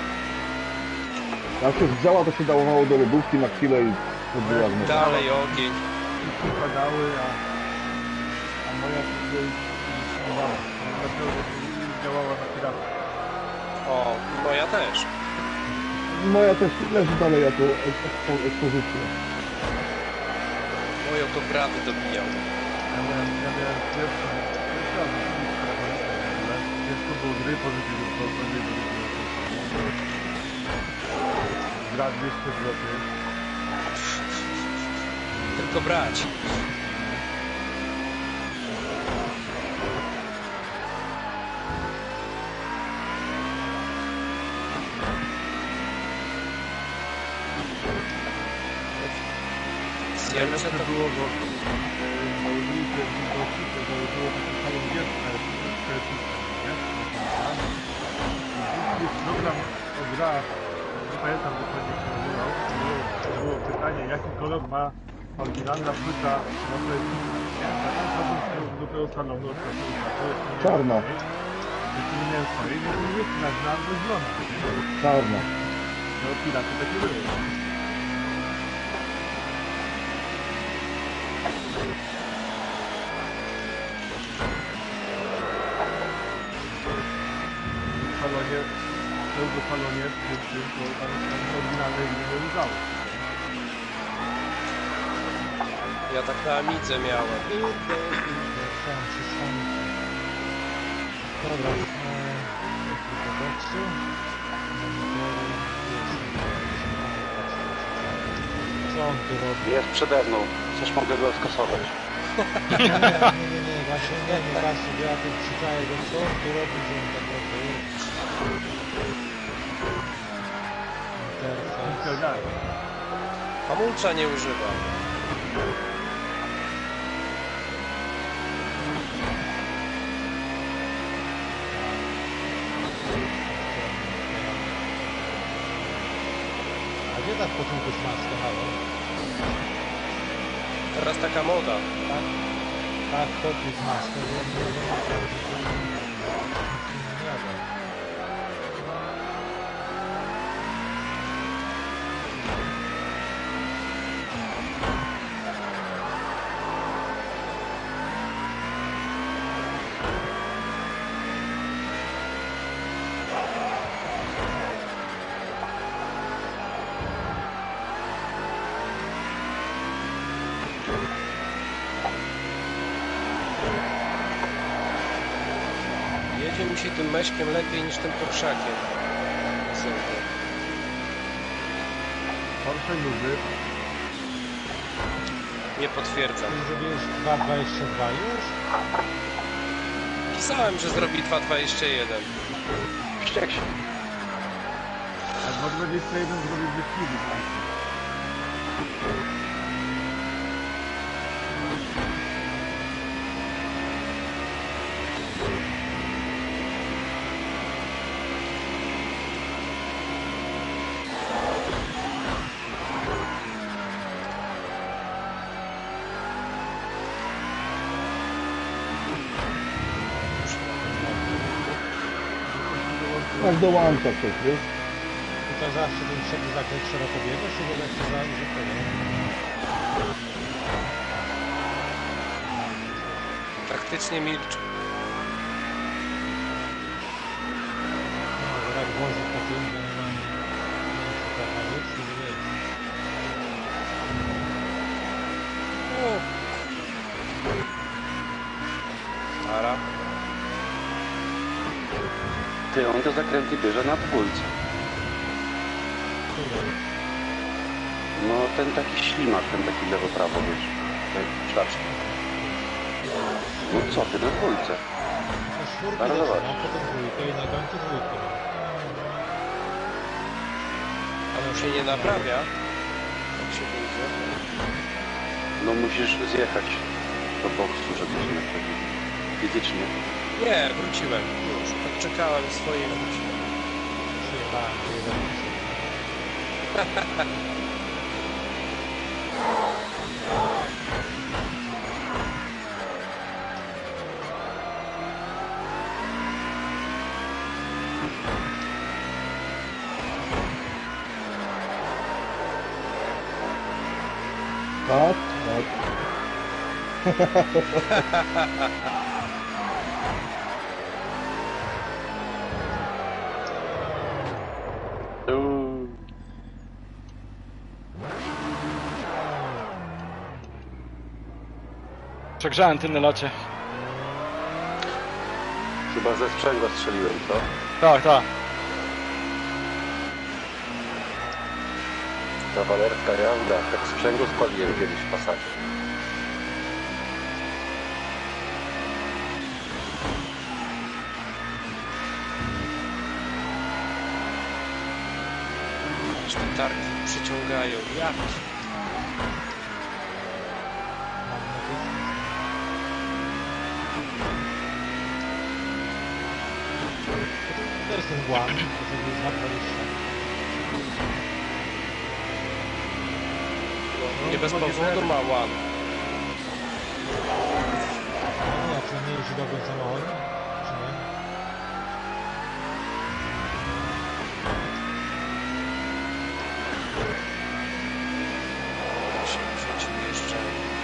Jak się zgrzała, to się dało mało do lodówki na chwilę i to była znowu. Dalej ogień. I padały, a, a moja wtedy działała. Naprawdę działała na piratę. O, moja też. Moja też leży dalej jako ekspo, ekspozycja. Moją to brady dobijał. Ja miałem, ja miałem pierwszą, pierwszy raz w ogóle. Pierwszy było gry, pożyczył to, to nie było. Gra dwieście złotych. Tylko brać. Zjemcze Najlepsze to było, bo najmniejsze wielkości to założyło taką samą gierkę, nie? Jest program o grach, nie pamiętam dokładnie jak się nazywał, było, było pytanie, jaki kolor ma oryginalna płyta na PlayStation, nie? A tam chodzą z do tego salonu, to jest Czarna. Jeśli nie miałem swojej, no to nie jest na zna albo zielona. Czarna. No piraty takie były. W salonie, w salonie, w tym, to tam, tam oryginalnej gry nie udało. ja tak na Amidze miałem. Kurde, kurde, chciałem się sam. Dobra, eee, boksy, monitory, co on tu robi? Jest przede mną. Coś mogę go skasować. Nie, nie, nie, nie, właśnie nie, nie, właśnie, bo ja tu krzyczałem, że co on tu robi, że on tak robi. Interfejs. Internet. Hamulca nie używa. A gdzie tak początku z maską, halo? Teraz taka moda. Tak, tak, pokój z maską, że nie wiem, nie jadę. Jedzie mi się tym meśkiem lepiej niż tym porszakiem. Zęby. Porsche ludy. Nie potwierdzam. Ty zrobiłeś dwa dwadzieścia dwa już? Pisałem, że zrobi dwa dwadzieścia jeden. Wściek się. A dwa dwadzieścia jeden zrobił dwie chwili. Tak dołącza coś, wiesz? I to zawsze ten trzeci zakręt szerokobiegu, czy jak się za że to nie? Praktycznie milczy. No, że jak włoży po tym, to normalnie nie wiem, czy taka jest, czy nie jest. O. Stara. Ty, on te zakręty bierze na dwójce. Kurde, No ten taki ślimak, ten taki lewo-prawo, wiesz. Te szlaczki. No co ty, na dwójce. no czwórki Ale zobacz. zaczyna, potem dwójkę i na końcu dwójkę. A mu się nie naprawia. Jak się będzie. No musisz zjechać do boksu, żeby się naprawić. Fizycznie. Nie, wróciłem już. Tak czekałem swoje i wróciłem. Przyjechałem, przyjechałem. Tak, tak. Uuu. Przegrzałem tylne lacie. Chyba ze sprzęgła strzeliłem, co? Tak, tak. Kawalerska jazda. Tak sprzęgło spaliłem kiedyś w Passacie. Aż te targi przyciągają. Jak? To jest ten łam, to jest dwa dwadzieścia. Nie bez powodu ma łam. No nie, czy nie jeździ dobrym samochodem? Czy nie? Się wrzucił jeszcze.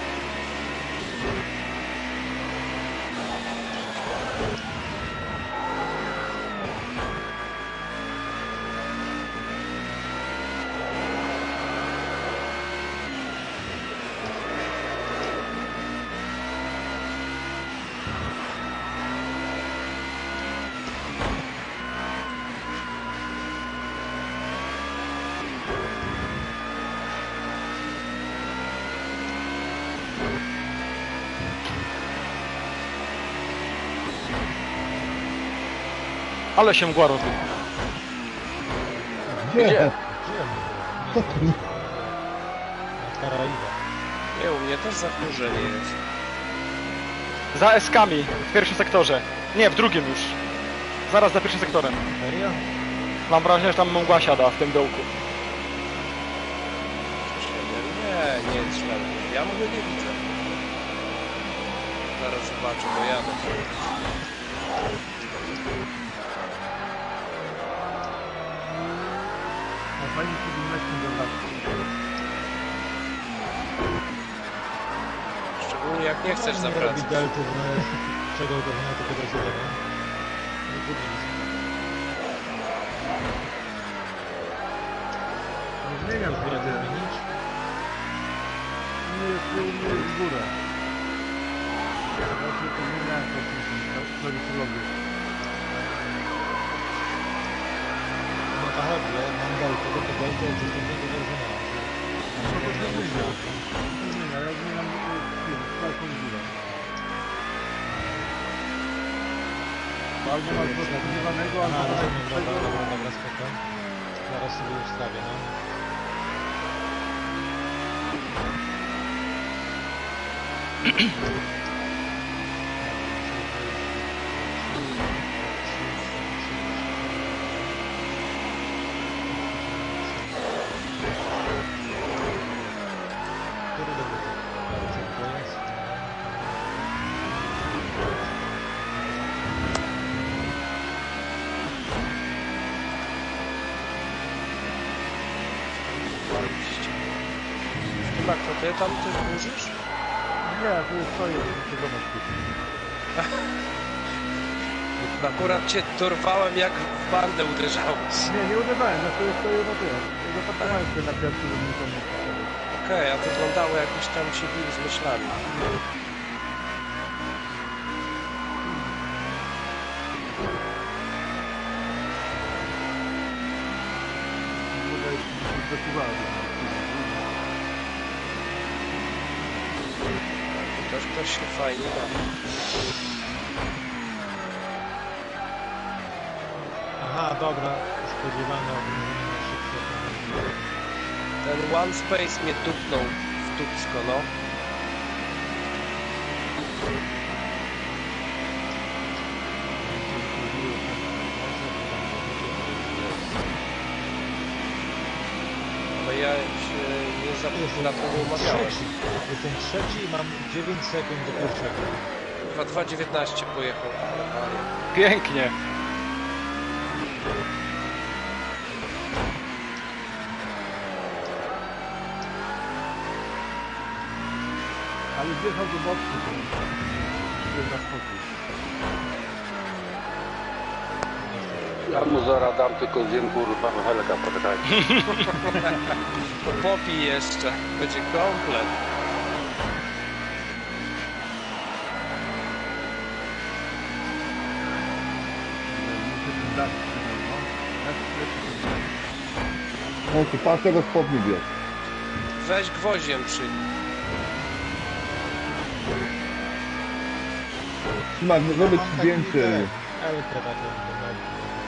Ale się mgła robi. Gdzie? Gdzie? Nie Karaiba. Nie, u mnie też zachmurzenie jest. Za eskami w pierwszym sektorze. Nie, w drugim już. Zaraz za pierwszym sektorem. Serio? Mam wrażenie, że tam mgła siada w tym dołku. Nie, nie jest źle. Ja mówię, nie widzę. Zaraz zobaczę, bo jadę. A fajnie się wyjaśnić do lat. Szczególnie jak nie chcesz Robi zawracać. delty, no, czego to nie tylko do siedzenia. Nie kupi nic. Nie zmieniam Ile to się. zmienić? Nie jest nie jest w górę. Właśnie to zmieniałem to co co robię. No to chodzi, ja mam delty, to to delty jest coś takiego do zmienia. No to nie zmienia. Nie zmienia, ja zmieniam całą górę. Albo masz rozpoznawanego, A, albo rozumiem, masz dobra, tego. dobra, dobra, spoko. Zaraz sobie ustawię, no. Który do góry? Dobrze, to jest. Chyba kto ty tam ty burzysz? Nie, to jest to jest tego masz. Akurat cię dorwałem jak w bandę uderzałeś. Nie, nie używałem, no to jest to jest na tyle. Zapatrywałem się na pierwszy, żeby mi to nie przyszedł. Okej, a wyglądało jakbyś tam się bił z myślami. Tutaj zakuwałem. Też ktoś się fajnie bawi. Aha, dobra, spodziewane obniżenie na szybko. Ten One Space mnie dupnął w dupsko, no. Ale ja się nie za na to nie umawiałem. Trzeci. Jestem trzeci i mam dziewięć sekund do pierwszego. Chyba dwa dziewiętnaście pojechał. Ale panie. Pięknie. Ale wjechał do boku. Jest na spokój. Ja mu zaraz dam, tylko zjem kurwa helka, poczekajcie. To popij jeszcze, będzie komplet. Muszę ten dach przyjąć, no. Jak lepszy. No ci patrz tego spodni bierz. Weź gwoździem przy. Trzymaj, zrobię ci zdjęcie. Elkę taką do nogi.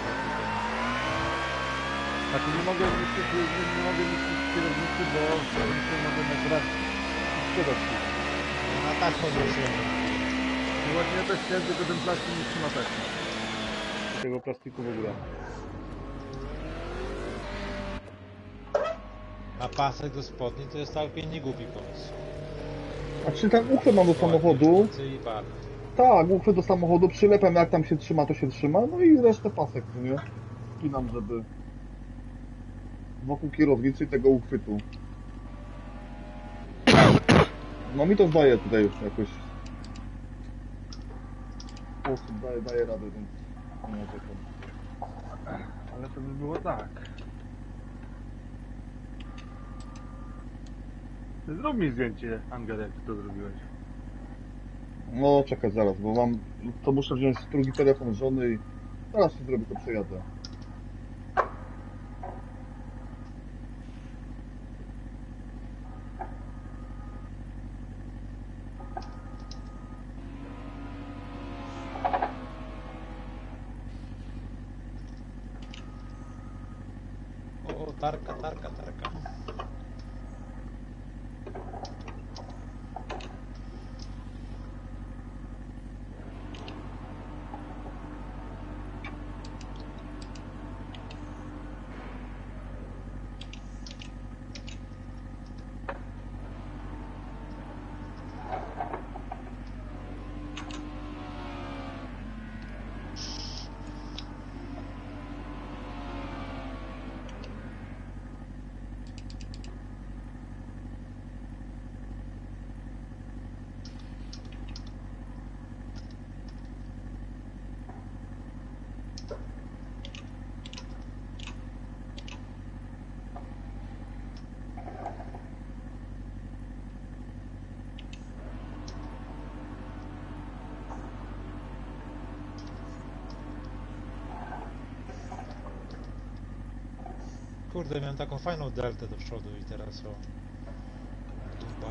Znaczy nie mogę niszczyć, nie, nie mogę niszczyć kierownicy, bo kierownicę mogę nagrać i sprzedać się. Na tak podróżujemy. I właśnie ja też chciałem, tylko ten plastik nie trzyma tak. Tego plastiku w ogóle. A pasek do spodni to jest całkiem nie głupi pomysł. A czy ten uchwyt mam do samochodu? I bar. Tak, uchwyt do samochodu, przylepem jak tam się trzyma, to się trzyma, no i resztę pasek, nie? Spinam, żeby wokół kierownicy tego uchwytu. No mi to zdaje tutaj już jakoś sposób, daje, daje radę, więc nie narzekam. Ale to by było tak. Zrób mi zdjęcie, Angel, jak ty to zrobiłeś. No czekaj zaraz, bo mam, to muszę wziąć drugi telefon żony i zaraz się zrobię, to przejadę. O, tarka, tarka, tarka. Kurde, miałem taką fajną deltę do przodu i teraz o... Dupa.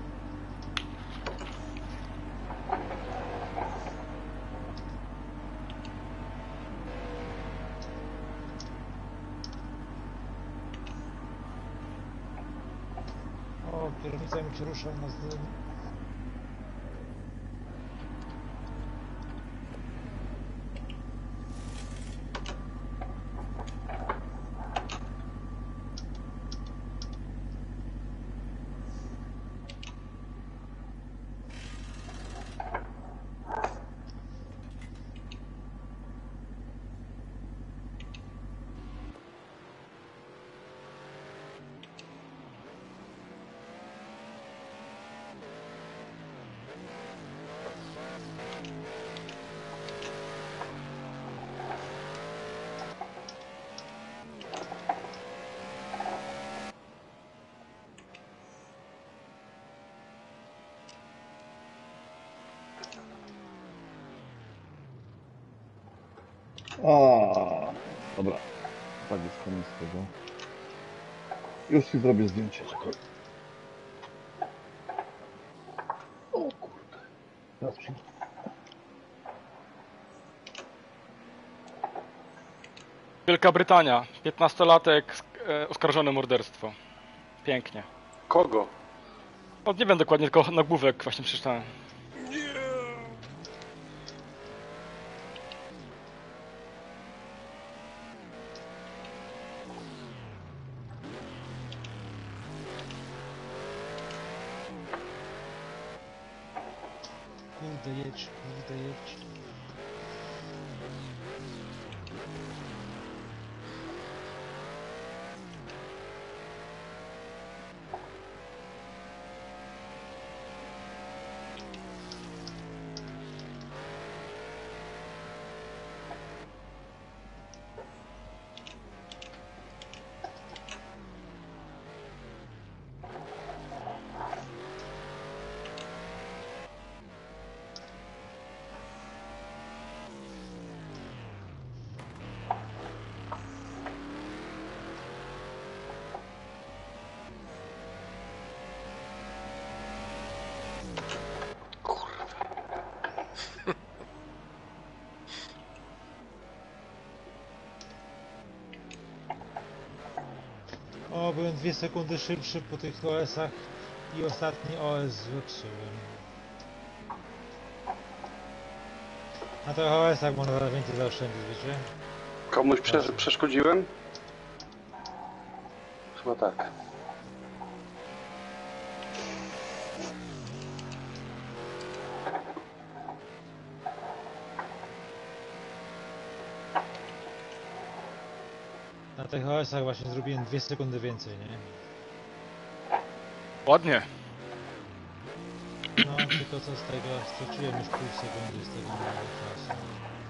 O, kierownica mi się rusza na z... A, dobra. Tak jest koniec tego. Już ci zrobię zdjęcie, czekaj. O kurde. Teraz przyjdę. Wielka Brytania. piętnastolatek e, oskarżony o morderstwo. Pięknie. Kogo? No, nie wiem dokładnie, tylko nagłówek właśnie przeczytałem. Kurde jedź, kurde jedź. O, byłem dwie sekundy szybszy po tych O S-ach i ostatni O S zepsułem. Na tych O S-ach można więcej zaoszczędzić, wiecie? Komuś prze przeszkodziłem? Chyba tak. Na tych O S-ach właśnie zrobiłem dwie sekundy więcej, nie? Ładnie. No, tylko co z tego, straciłem już pół sekundy z tego małego czasu.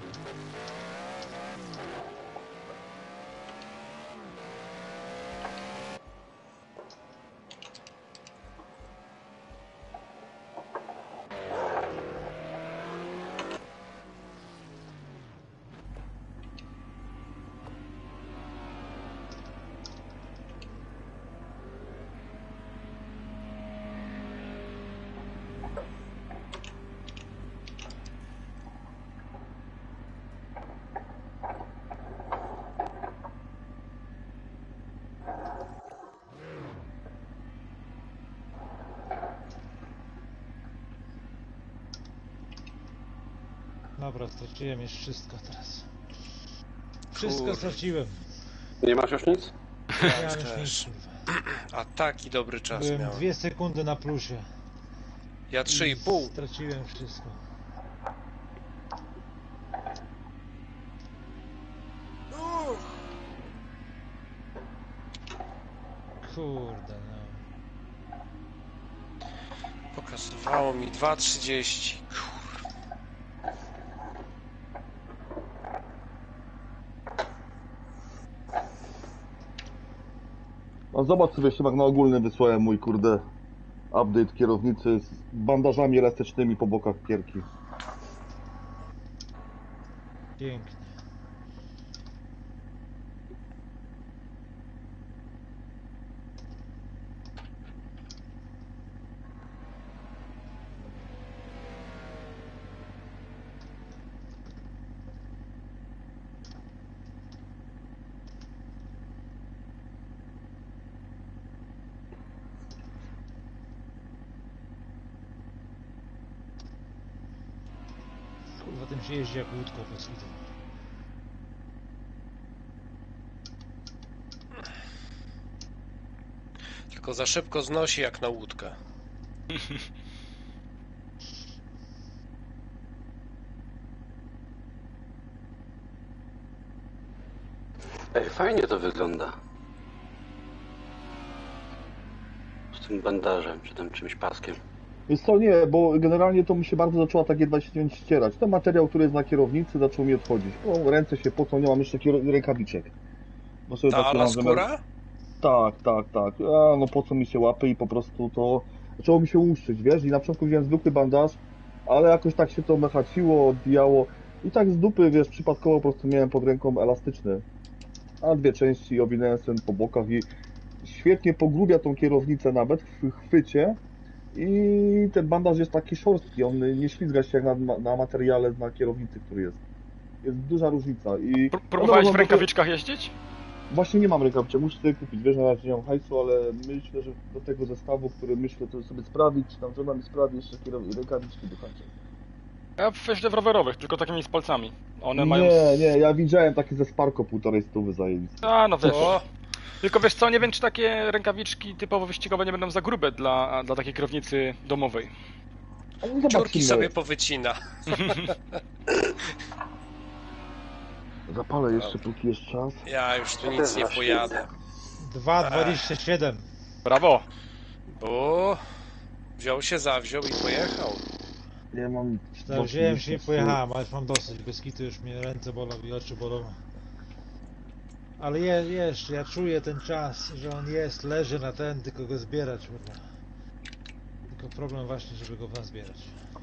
Dobra, straciłem już wszystko teraz. Wszystko Kurde. straciłem. Nie masz już nic? Nie Ja miałem już też. nic, kurwa. A taki dobry czas Byłem miałem. dwie sekundy na plusie. Ja trzy i pół. Straciłem wszystko. Kurde no. Pokazywało mi dwa trzydzieści. No zobacz sobie, Szymak, na ogólny wysłałem mój, kurde, update kierownicy z bandażami elastycznymi po bokach kierki. Pięknie. Kurwa, tym się jeździ jak łódką po prostu. Tylko za szybko znosi jak na łódkę. Ej, fajnie to wygląda. Z tym bandażem, czy tam czymś paskiem. Wiesz co, nie, bo generalnie to mi się bardzo zaczęła tak jedna dziewięć ścierać. Ten materiał, który jest na kierownicy, zaczął mi odchodzić. O, ręce się pocą, nie mam jeszcze kier- rękawiczek. Bo sobie Ta takie ala mam zamiar- skóra? Tak, tak, tak. A, no po co mi się łapy i po prostu to zaczęło mi się łuszczyć, wiesz? I na początku wziąłem zwykły bandaż, ale jakoś tak się to mechaciło, odbijało. I tak z dupy, wiesz, przypadkowo po prostu miałem pod ręką elastyczny. A dwie części owinąłem sobie po bokach i świetnie pogrubia tą kierownicę nawet w chwycie. I ten bandaż jest taki szorstki, on nie ślizga się jak na, na materiale na kierownicy, który jest. Jest duża różnica i... Pró- Próbowałeś no, w no, rękawiczkach jeździć? Właśnie nie mam rękawiczek, muszę sobie kupić, wiesz, na razie nie mam hajsu, ale myślę, że do tego zestawu, który myślę, to sobie sprawić, czy tam żona mi sprawi jeszcze kierow- rękawiczki do hańczy. Ja jeżdżę w rowerowych, tylko takimi z palcami. One mają... Nie, nie, ja widziałem takie ze Sparko półtorej stówy zajebiste. A, no wiesz. O, Tylko wiesz co, nie wiem czy takie rękawiczki typowo wyścigowe nie będą za grube dla, dla takiej kierownicy domowej. Ale dziurki zobaczymy. sobie powycina. Zapalę jeszcze, póki jest czas. Ja już tu nic nie pojadę. dwa dwadzieścia siedem. Brawo! Bo wziął się, zawziął i pojechał. Nie mam... Tak, wziąłem się i pojechałem, ale już mam dosyć. Bez kitu już mnie ręce bolą i oczy bolą. Ale je, jeszcze, ja czuję ten czas, że on jest, leży na ten, tylko go zbierać, kurwa. Tylko problem właśnie, żeby go zbierać.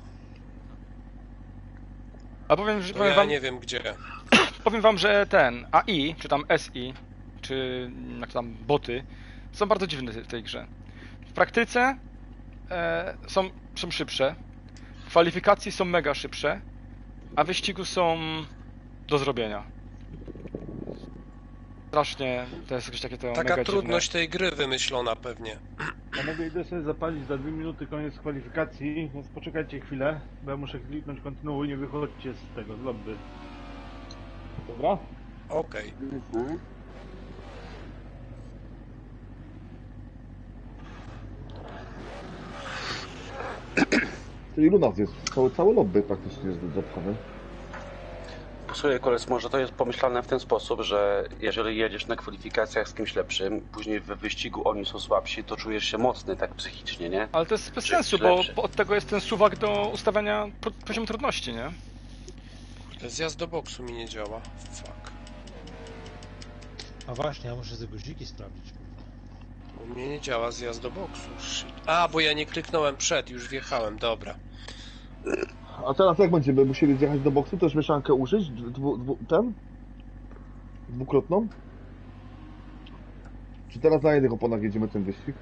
A powiem, że, To powiem, ja wam, nie wiem gdzie. powiem wam, że ten A I, czy tam S I, czy jak tam boty, są bardzo dziwne w tej grze. W praktyce e, są, są szybsze, w kwalifikacji są mega szybsze, a w wyścigu są do zrobienia. Strasznie, to jest jakieś takie to Taka mega trudność tej gry wymyślona pewnie. Ja mogę idę sobie zapalić za dwie minuty koniec kwalifikacji, więc poczekajcie chwilę, bo ja muszę kliknąć kontynuuj, nie wychodźcie z tego, z lobby. Dobra? Okej. Mhm. Czyli ilu nas jest? Całe, całe lobby praktycznie jest zapchane. Posłuchaj, koleś, może to jest pomyślane w ten sposób, że jeżeli jedziesz na kwalifikacjach z kimś lepszym, później w wyścigu oni są słabsi, to czujesz się mocny tak psychicznie, nie? Ale to jest bez Czy sensu, bo, lepszy? bo od tego jest ten suwak do ustawiania po- poziomu trudności, nie? Kurde, zjazd do boksu mi nie działa. Fuck. A właśnie, ja muszę te guziki sprawdzić, kurwa. U mnie nie działa zjazd do boksu. Shit. A, bo ja nie kliknąłem przed, już wjechałem, dobra. A teraz jak będziemy musieli zjechać do boksu, też mieszankę użyć? Dwu, dwu, ten? Dwukrotną? Czy teraz na jednych oponach jedziemy ten wyścig?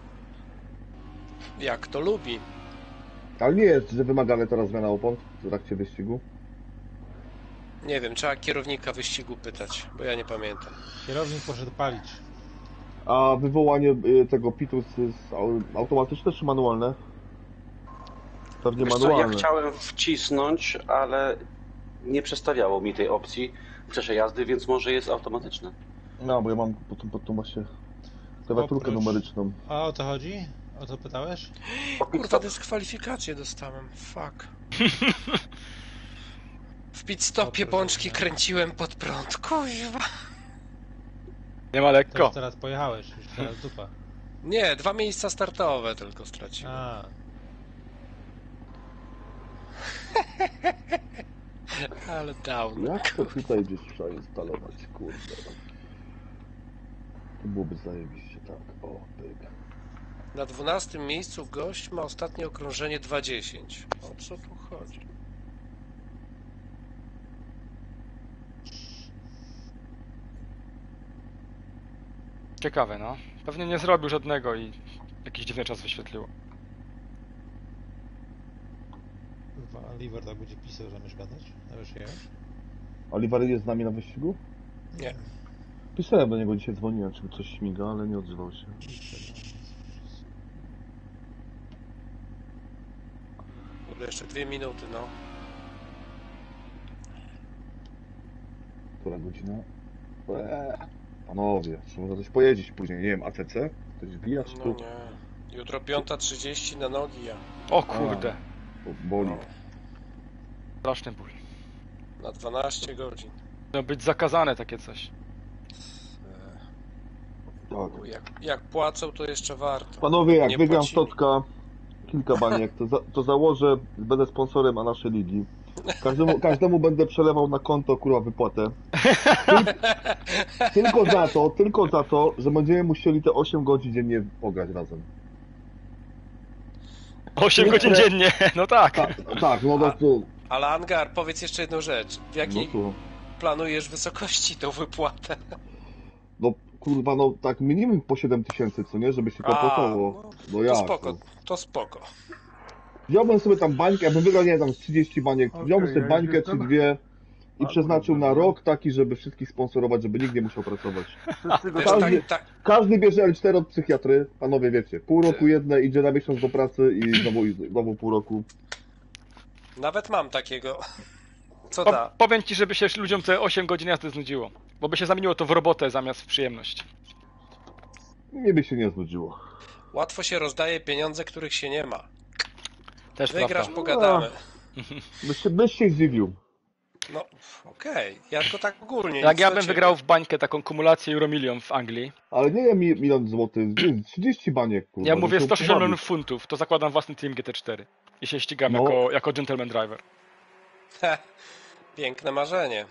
Jak to lubi. Ale nie jest, że wymagane teraz zmiana opon w trakcie wyścigu. Nie wiem, trzeba kierownika wyścigu pytać, bo ja nie pamiętam. Kierownik poszedł palić. A wywołanie y, tego pitu jest automatyczne czy manualne? Pewnie Wiesz co, ja manualne. chciałem wcisnąć, ale nie przestawiało mi tej opcji w czasie jazdy, więc może jest automatyczne. No, bo ja mam po tym, po tym właśnie klawiaturkę Oprócz- numeryczną. A o to chodzi? O to pytałeś? Po pit Kurwa, stop. dyskwalifikację dostałem. Fuck. W pit stopie Oprócz- bączki kręciłem pod prąd. Kuźwa. Nie ma To lekko. już teraz pojechałeś, już teraz dupa. Nie, dwa miejsca startowe tylko straciłem. A, Ale down. Jak to tutaj gdzieś przeinstalować, kurde. To byłoby zajebiście, tak. O, pyk. Na dwunastym miejscu gość ma ostatnie okrążenie dwa dziesięć. O co tu chodzi? Ciekawe, no. Pewnie nie zrobił żadnego i jakiś dziwny czas wyświetliło. kurwa, Oliver tak będzie pisał, zamiast gadać? A wiesz jak? Oliver jest z nami na wyścigu? Nie. Pisałem do niego dzisiaj, dzwoniłem, czy coś śmiga, ale nie odzywał się. Kurde, jeszcze dwie minuty, no. Która godzina? Eee, panowie, czy można coś pojeździć później, nie wiem, A T C? Coś wbija, czy No tu? nie. Jutro piąta trzydzieści na nogi ja. O kurde, Bo boli. straszny ból. Na dwanaście godzin. No być zakazane takie coś. Tak. Jak, jak płacą, to jeszcze warto. Panowie, jak Nie wygram płacili. Totka, kilka baniek, to, za, to założę, będę sponsorem a naszej ligi. Każdemu, każdemu będę przelewał na konto, kurwa, wypłatę. Tyl, tylko za to, tylko za to, że będziemy musieli te osiem godzin dziennie pograć razem. osiem Nie godzin chcę- dziennie, no tak. Tak, tak, no to, to Ale Angar, powiedz jeszcze jedną rzecz. W no jakiej to, planujesz wysokości tą wypłatę? no kurwa, no tak minimum po siedem tysięcy, co nie, żeby się A, komfortowo. no, No To jak? spoko, no. to spoko. Wziąłbym sobie tam bańkę, jakbym wygrał, nie wiem, tam z trzydzieści baniek, Okej, wziąłbym sobie ja bańkę jestem- czy dwie i A, przeznaczył na dobra. rok taki, żeby wszystkich sponsorować, żeby nikt nie musiał pracować. Wszyscy Wiesz, Każdy- tak, tak, Każdy bierze L cztery od psychiatry, panowie wiecie, pół roku jedne, idzie na miesiąc do pracy i znowu, i znowu pół roku. nawet mam takiego. Co Po, da? powiem ci, żeby się ludziom te osiem godzin jazdy znudziło. Bo by się zamieniło to w robotę zamiast w przyjemność. Mnie by się nie znudziło. Łatwo się rozdaje pieniądze, których się nie ma. Też Wygrasz, prawda. pogadamy. Byś się, byś się zdziwił. No, okej. Ja tylko tak ogólnie. Jak nic ja do bym ciebie. wygrał w bańkę taką kumulację Euromilion w Anglii. Ale nie wiem, mi- milion złotych, nie, trzydzieści baniek, kurwa. Ja no mówię to sto sześćdziesiąt pobawić. milionów funtów, to zakładam własny team G T cztery. I się ścigam No. jako, jako gentleman driver. Heh, piękne marzenie.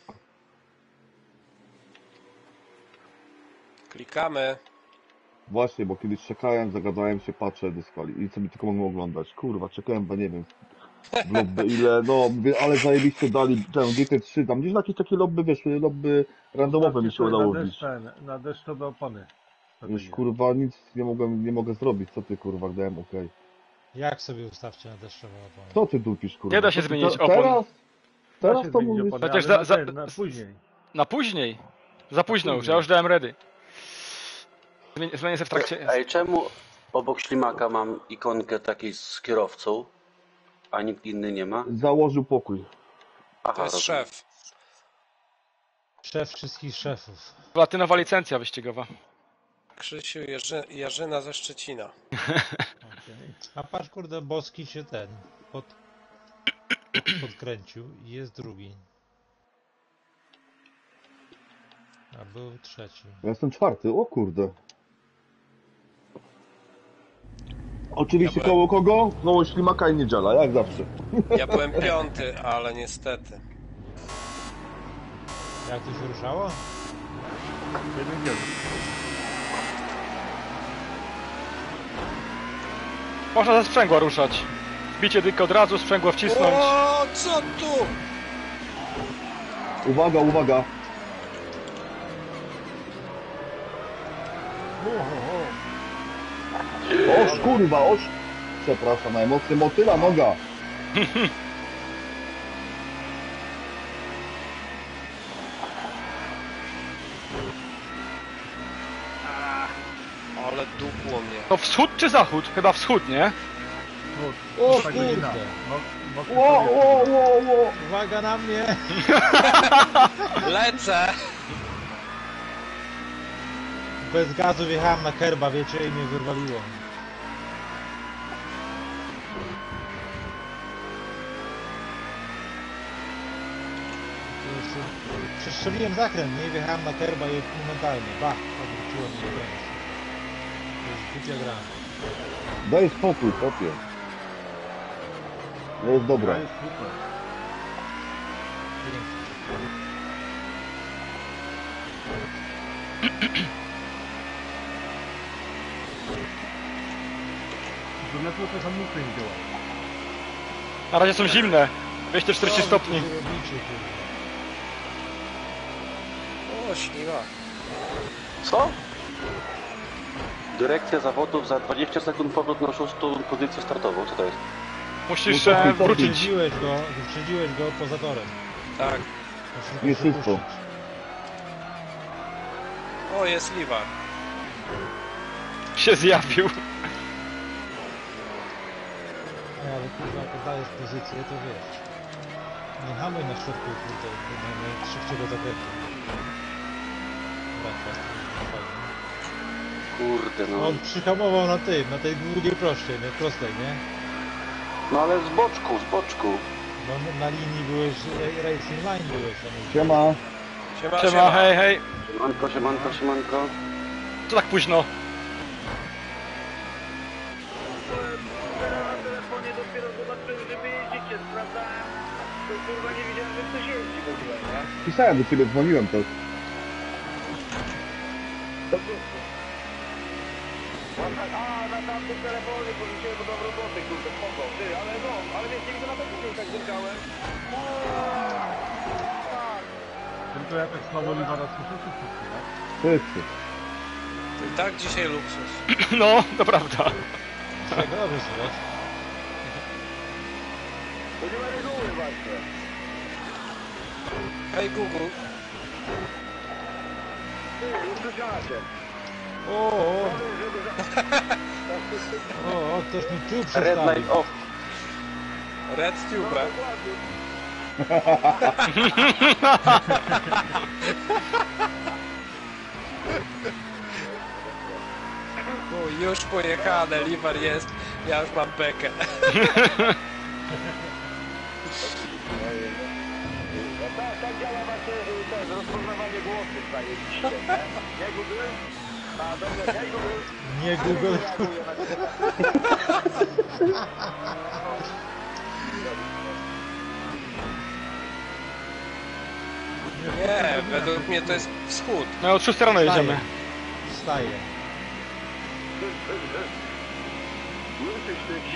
Klikamy. Właśnie, bo kiedyś czekałem, zagadałem się, patrzę, dyskwali i sobie tylko mogłem oglądać. Kurwa, czekałem, bo nie wiem, w lobby ile, no, mówię, ale zajebiście dali ten G T trzy, tam gdzieś na jakieś takie lobby, wiesz, lobby randomowe mi się udało na wbić. deszcz, ten, na deszczowe opony. Już kurwa nic nie mogłem, nie mogę zrobić, co ty kurwa, dałem okej. Jak sobie ustawcie na deszczowe opony? Co ty dupisz kurwa? Nie da się Co ty- zmienić te- opon. Teraz? Da Teraz się to zmienić mówisz? opony, Chociaż ale za- na, za- ten, na później. Na później. Za późno już, ja już dałem ready. Zmienię, zmienię się w trakcie... Ej, czemu obok ślimaka mam ikonkę takiej z kierowcą, a nikt inny nie ma? Założył pokój. Aha, To jest rozumiem. szef. Szef wszystkich szefów. Platynowa licencja wyścigowa. Krzysiu Jerzy, Jarzyna ze Szczecina. Okay. A patrz, kurde, Boski się ten pod, pod, podkręcił i jest drugi. A był trzeci. Ja jestem czwarty, o kurde. Oczywiście Dobra. koło kogo? Koło ślimaka i niedziela, jak zawsze. Ja byłem piąty, ale niestety. Jak to się ruszało? Jeden jeden. Można ze sprzęgła ruszać. Bicie tylko od razu, sprzęgło wcisnąć. O, co tu? Uwaga, uwaga. Oż kurwa, oż. Przepraszam, najmocniej motyla noga. Ale dupło mnie. To wschód czy zachód? Chyba wschód, nie? O Tak godzina. kurde! No, mocny Ło, człowiek. ło, ło, ło. Uwaga na mnie! Lecę! Bez gazu wjechałem na kerba, wiecie, i mnie wyrwaliło. Przestrzeliłem zakręt, nie? Wjechałem na kerba i momentalnie, bach, odwróciłem mnie kręć. To jest głupia gra. Daj spokój, popie. To jest To dobra. jest super. To dlaczego te hamulce nie działa? Na razie są zimne. dwieście czterdzieści stopni. Co wy tu robicie, kurwa? O, ślimak. Co? Dyrekcja zawodów za dwadzieścia sekund powrót na szóstą pozycję startową. Co to jest? Musisz No, e, tak, wrócić. Wyprzedziłeś go, wyprzedziłeś go poza torem. Tak. Musisz Nie go wszystko. przepuścić. O, jest Liwar. Się zjawił. Ej, ale kurwa, jak oddajesz pozycję, to wiesz. Nie hamuj na środku, kurde, na, na szybkiego zakrętu. Dobra, fajnie. Kurde, no. On przyhamował na tym, na tej długiej prostej, nie? Prostej, nie? No ale z boczku, z boczku. Bo na linii byłeś, ra- racing line byłeś. a nie- Siema. Siema, Siema, siema. hej, hej. Siemanko, siemanko, siemanko. Co tak późno? Na telefonie dopiero zobaczyłem, że wy jeździcie, sprawdzałem. To kurwa nie wiedziałem, że ktoś jeździ w ogóle, nie? Pisałem do ciebie, dzwoniłem też. A, na tamtym telefonie porzuciłem go do roboty, kurde, spoko. Ty, ale no, ale wiecie, gdy na pewno tak zerkałem. Tylko ja tak słabo Liwara słyszę, czy wszyscy, tak? Wszyscy. To i tak dzisiaj luksus. No, to prawda. Czego dobrze słychać? To nie ma reguły właśnie. Hej Google. Ty, już słyszacie. O, o, o, o, ktoś mi tu Red przestawił. light off. Red Tube. O, już pojechane, Liwar jest. Ja już mam bekę. No tak, tak działa wasze y, ten, rozpoznawanie głosów, zajebiście, nie? Nie Google? A, dobrze, nie Google. Nie Google. Reaguje na ciebie. Nie, według mnie to jest wschód. No, od szóstej rano jedziemy. Wstaje. Łysy sztyki.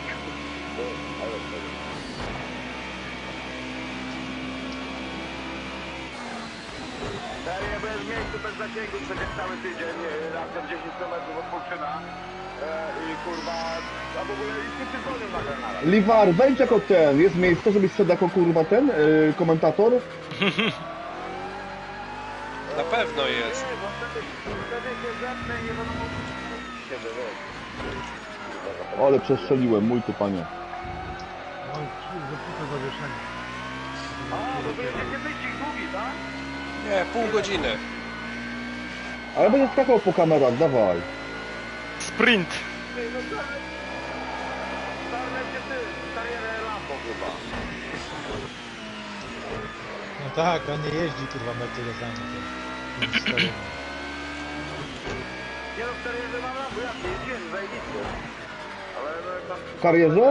Stary, ja byłem w miejscu bez zasięgu przecież cały tydzień, e, razem dziesięć kilometrów od Polczyna. E, I kurwa, a w ogóle i wszyscy dzwonią na kanale. Liwar, wejdź jako ten. Jest miejsce, żebyś szedł jako kurwa ten, yy, komentator. Na pewno jest. Nie, bo wtedy, wtedy się zepnę i nie będą mogli siebie, wiesz. Ale przestrzeliłem, mój ty panie. No, zepsute zawieszenie. A, bo to jest takie wyścig długi, tak? Nie, pół godziny. Ale będę skakał po kamerach, dawaj. Sprint. Ty, no czarne... Czarne gdzie ty? Karierę Lambo chyba. No tak, on nie jeździ kurwa Mercedesami. to- Nie no, w karierze mam Lambo, jak nie jeździłem, zajebisty. Ale no tam... W karierze?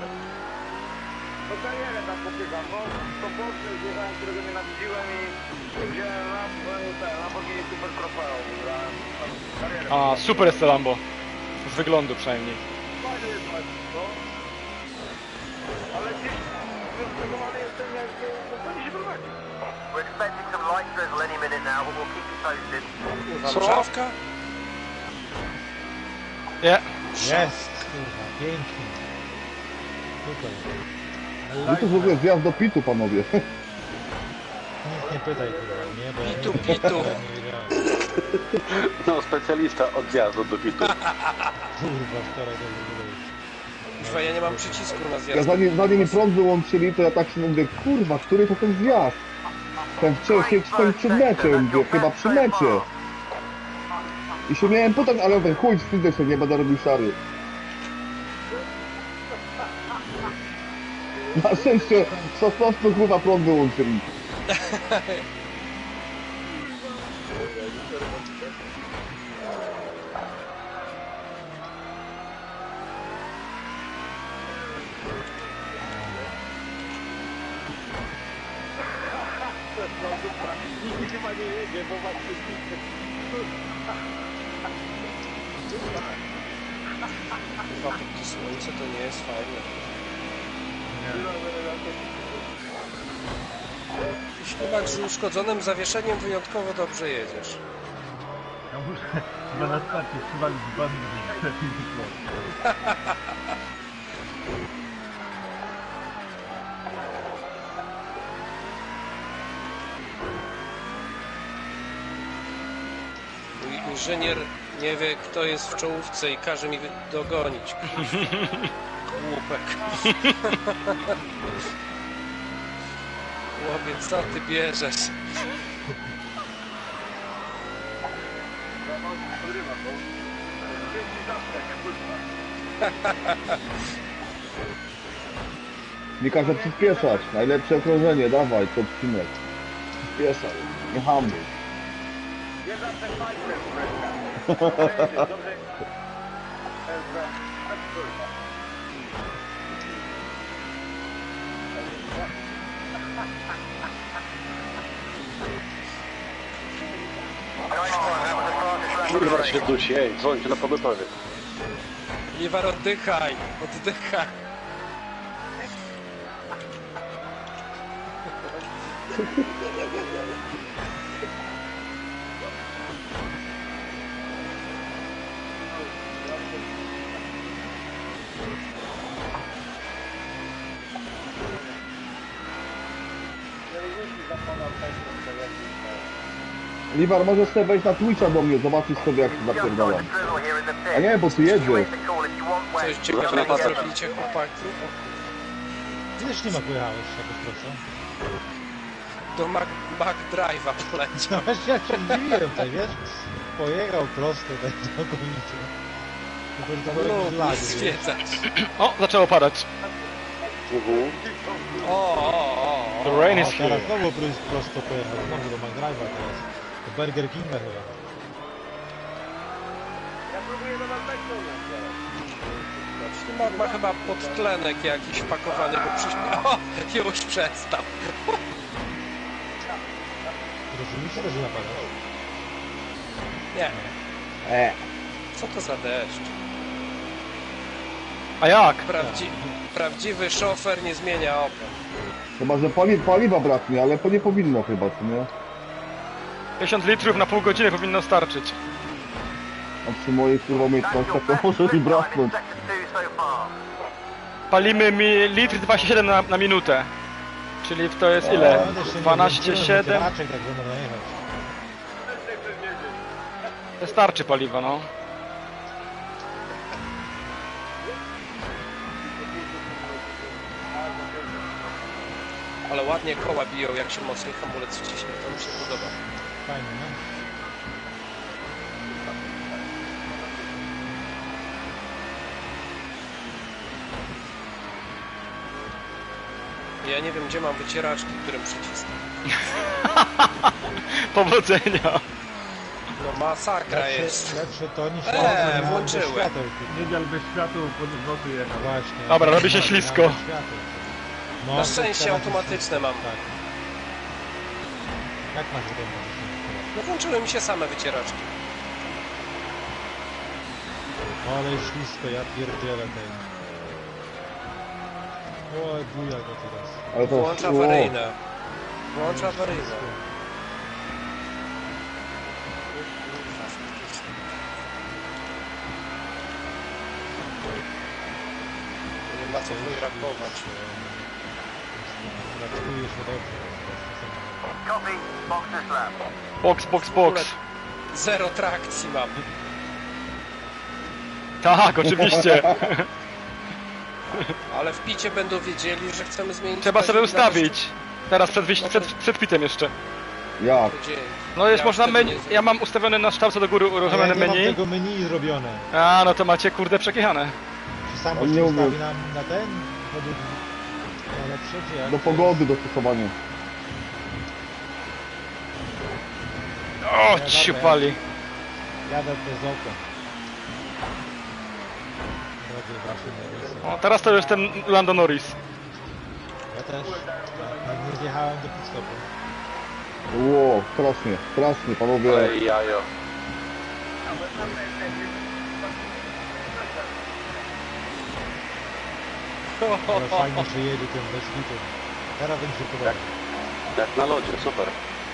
No karierę tam pobiegam, no to boczny zjechałem, którego nienawidziłem i wziąłem Lambo, ten Lamborghini Super Trofeo, wygrałem tam karierę. A, super jest to Lambo. Z wyglądu przynajmniej. Fajny jest no. Ale gdzieś wystrogowany jestem, jak to nie się prowadzi. We're expecting some light drizzle any minute now, but we'll keep you posted. Warszawka? Nie. Jest, kurwa, pięknie. Tutaj. No to w ogóle zjazd do pitu, panowie. Nic nie pytaj kurwa, nie? Bo ja Pitu, nie, pitu. ja nie wiedziałem. No, specjalista od zjazdu do pitu. Kurwa, wczoraj to było. Kurwa, ja nie mam przycisku na Ja zjazd. zanim, zanim mi prąd wyłączyli, to ja tak się mówię, kurwa, który to ten zjazd? Ten wcześniej, ten przed meczem, mówię, chyba przy mecie. I się miałem pytać, ale mówię, chuj, wstydzę się, nie będę robił szary. Na szczęście w Sosnowcu kurwa prąd wyłączyli. Nikt chyba nie jedzie, bo właśnie... Kurwa, pod to słońce to nie jest fajne. Ślimak z uszkodzonym zawieszeniem wyjątkowo dobrze jedziesz. Ja muszę chyba na starcie przywalić bandy, żeby lepiej wyszło. Mój inżynier nie wie, kto jest w czołówce i każe mi dogonić. Głupek. Chłopiec, co ty bierzesz? Nie każe przyspieszać, najlepsze okrążenie, dawaj, co odcinek. Przyspieszaj, nie hamuj. Nie zawsze fajne, dobrze. Dobrze. Kurwa się dusi, ej, dzwońcie na pogotowie. Liwar, oddychaj, oddychaj. Liwar, możesz sobie wejść na Twitcha do mnie, zobaczyć sobie jak się zapierdalam. A nie, bo ty jedziesz. Coś ciekawego zrobiliście, chłopaki? Ileż nie ma pojechałeś, jakoś proszę? Do Mac, Mac Drive'a poleciał. No właśnie ja się dziwiłem, tak wiesz? Pojechał prosto tak znakomicie. Tylko, że tam był jakiś lag, Lubię wiesz? zwiedzać. O, zaczęło padać. Mhm. O, o, o, o. The rain A is teraz here. znowu pr- prosto pojechał, znowu do McDrive'a teraz. Do Burger Kinga chyba. Ja próbuję do was wejść. Ślimak ma chyba podtlenek jakiś wpakowany, bo przyśpi... O, już przestał. Rozumiecie też, że napadasz? Nie, E, co to za deszcz? A jak? Prawdzi... Prawdziwy szofer nie zmienia opon. chyba, że pali, paliwa braknie, ale to nie powinno chyba, co nie? pięćdziesiąt litrów na pół godziny powinno starczyć. A przy mojej kurwa umiejętnościach to może mi braknąć. Palimy mi litr dwadzieścia siedem na, na minutę. Czyli to jest ile? No, też się nie dwanaście włączyłem, siedem. wycieraczek, tak że można jechać. Wystarczy paliwa, no. Ale ładnie koła biją, jak się mocniej hamulec wciśnie, to mi się podoba. Fajnie, no. Ja nie wiem, gdzie mam wycieraczki, którym przycisnę. Powodzenia. No masakra Lepsze, jest. lepsze to niż Eee, jazda na- bez włączyłem. świateł. Niedziel bez światła pod nocy jechał. Właśnie. Dobra, robi się Bez ślisko. świateł. No, Na to szczęście teraz automatyczne jest- mam. Tak. Jak masz wyglądać? No włączyły mi się same wycieraczki. Ale ślisko, ja pierdzielę tej. O, buja go teraz. Ale to... Włącz o, awaryjne. Włącz awaryjne. Nie ma co wyrakować. Raczkuję się dobrze. Copy. Box is left. Box, box, box. Zero trakcji mam. Tak, oczywiście. Ale w picie będą wiedzieli, że chcemy zmienić... Trzeba sobie październik na ustawić. Teraz przed, wyjś- przed, przed pitem jeszcze. Jak? wyścig- dzień. No jest Ja można wtedy menu. nie- Ja mam ustawione na ształce do góry Ja uruchomione nie mam menu. tego menu zrobione. A, no to macie kurde przekichane. Czy samo On się nie ustawi umie. na, na ten? Według najlepsze, czy jak? Do pogody dostosowanie. O, ciu pali. Jadę bez okna. Drodzy wasze nerwy. O, teraz to już ten Lando Norris. Ja też. Ja nie zjechałem do pitstopu. Ło, strasznie, strasznie, panowie. Ej, jajo. Ale fajnie, że jedzie tym bez hitu. Teraz bym się podobał. Jak na lodzie, super.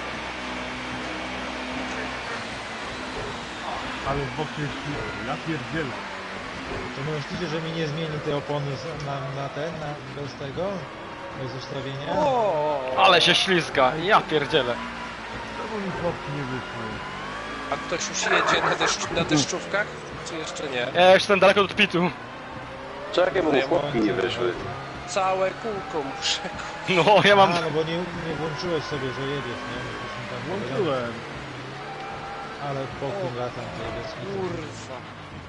Ale w boksie jest ślisko. Ja pierdzielę. To myślicie, że mi nie zmieni te opony z- na, na ten, na, bez tego? Bez ustawienia? O, Ale się ślizga. Ja pierdzielę. Czemu mi chłopcy nie wyszły? a ktoś już jedzie na, deszcz, na deszczówkach? Czy jeszcze nie? Ja już jestem daleko od pitu. Czekaj, bo mu chłopki nie wyszły. Całe kółko muszę. No, ja mam... A, no bo nie, nie włączyłeś sobie, że jedziesz, nie? Jakoś mi tam powiedział. Włączyłem. Ale bokiem latam tutaj bez hitu. Kurwa.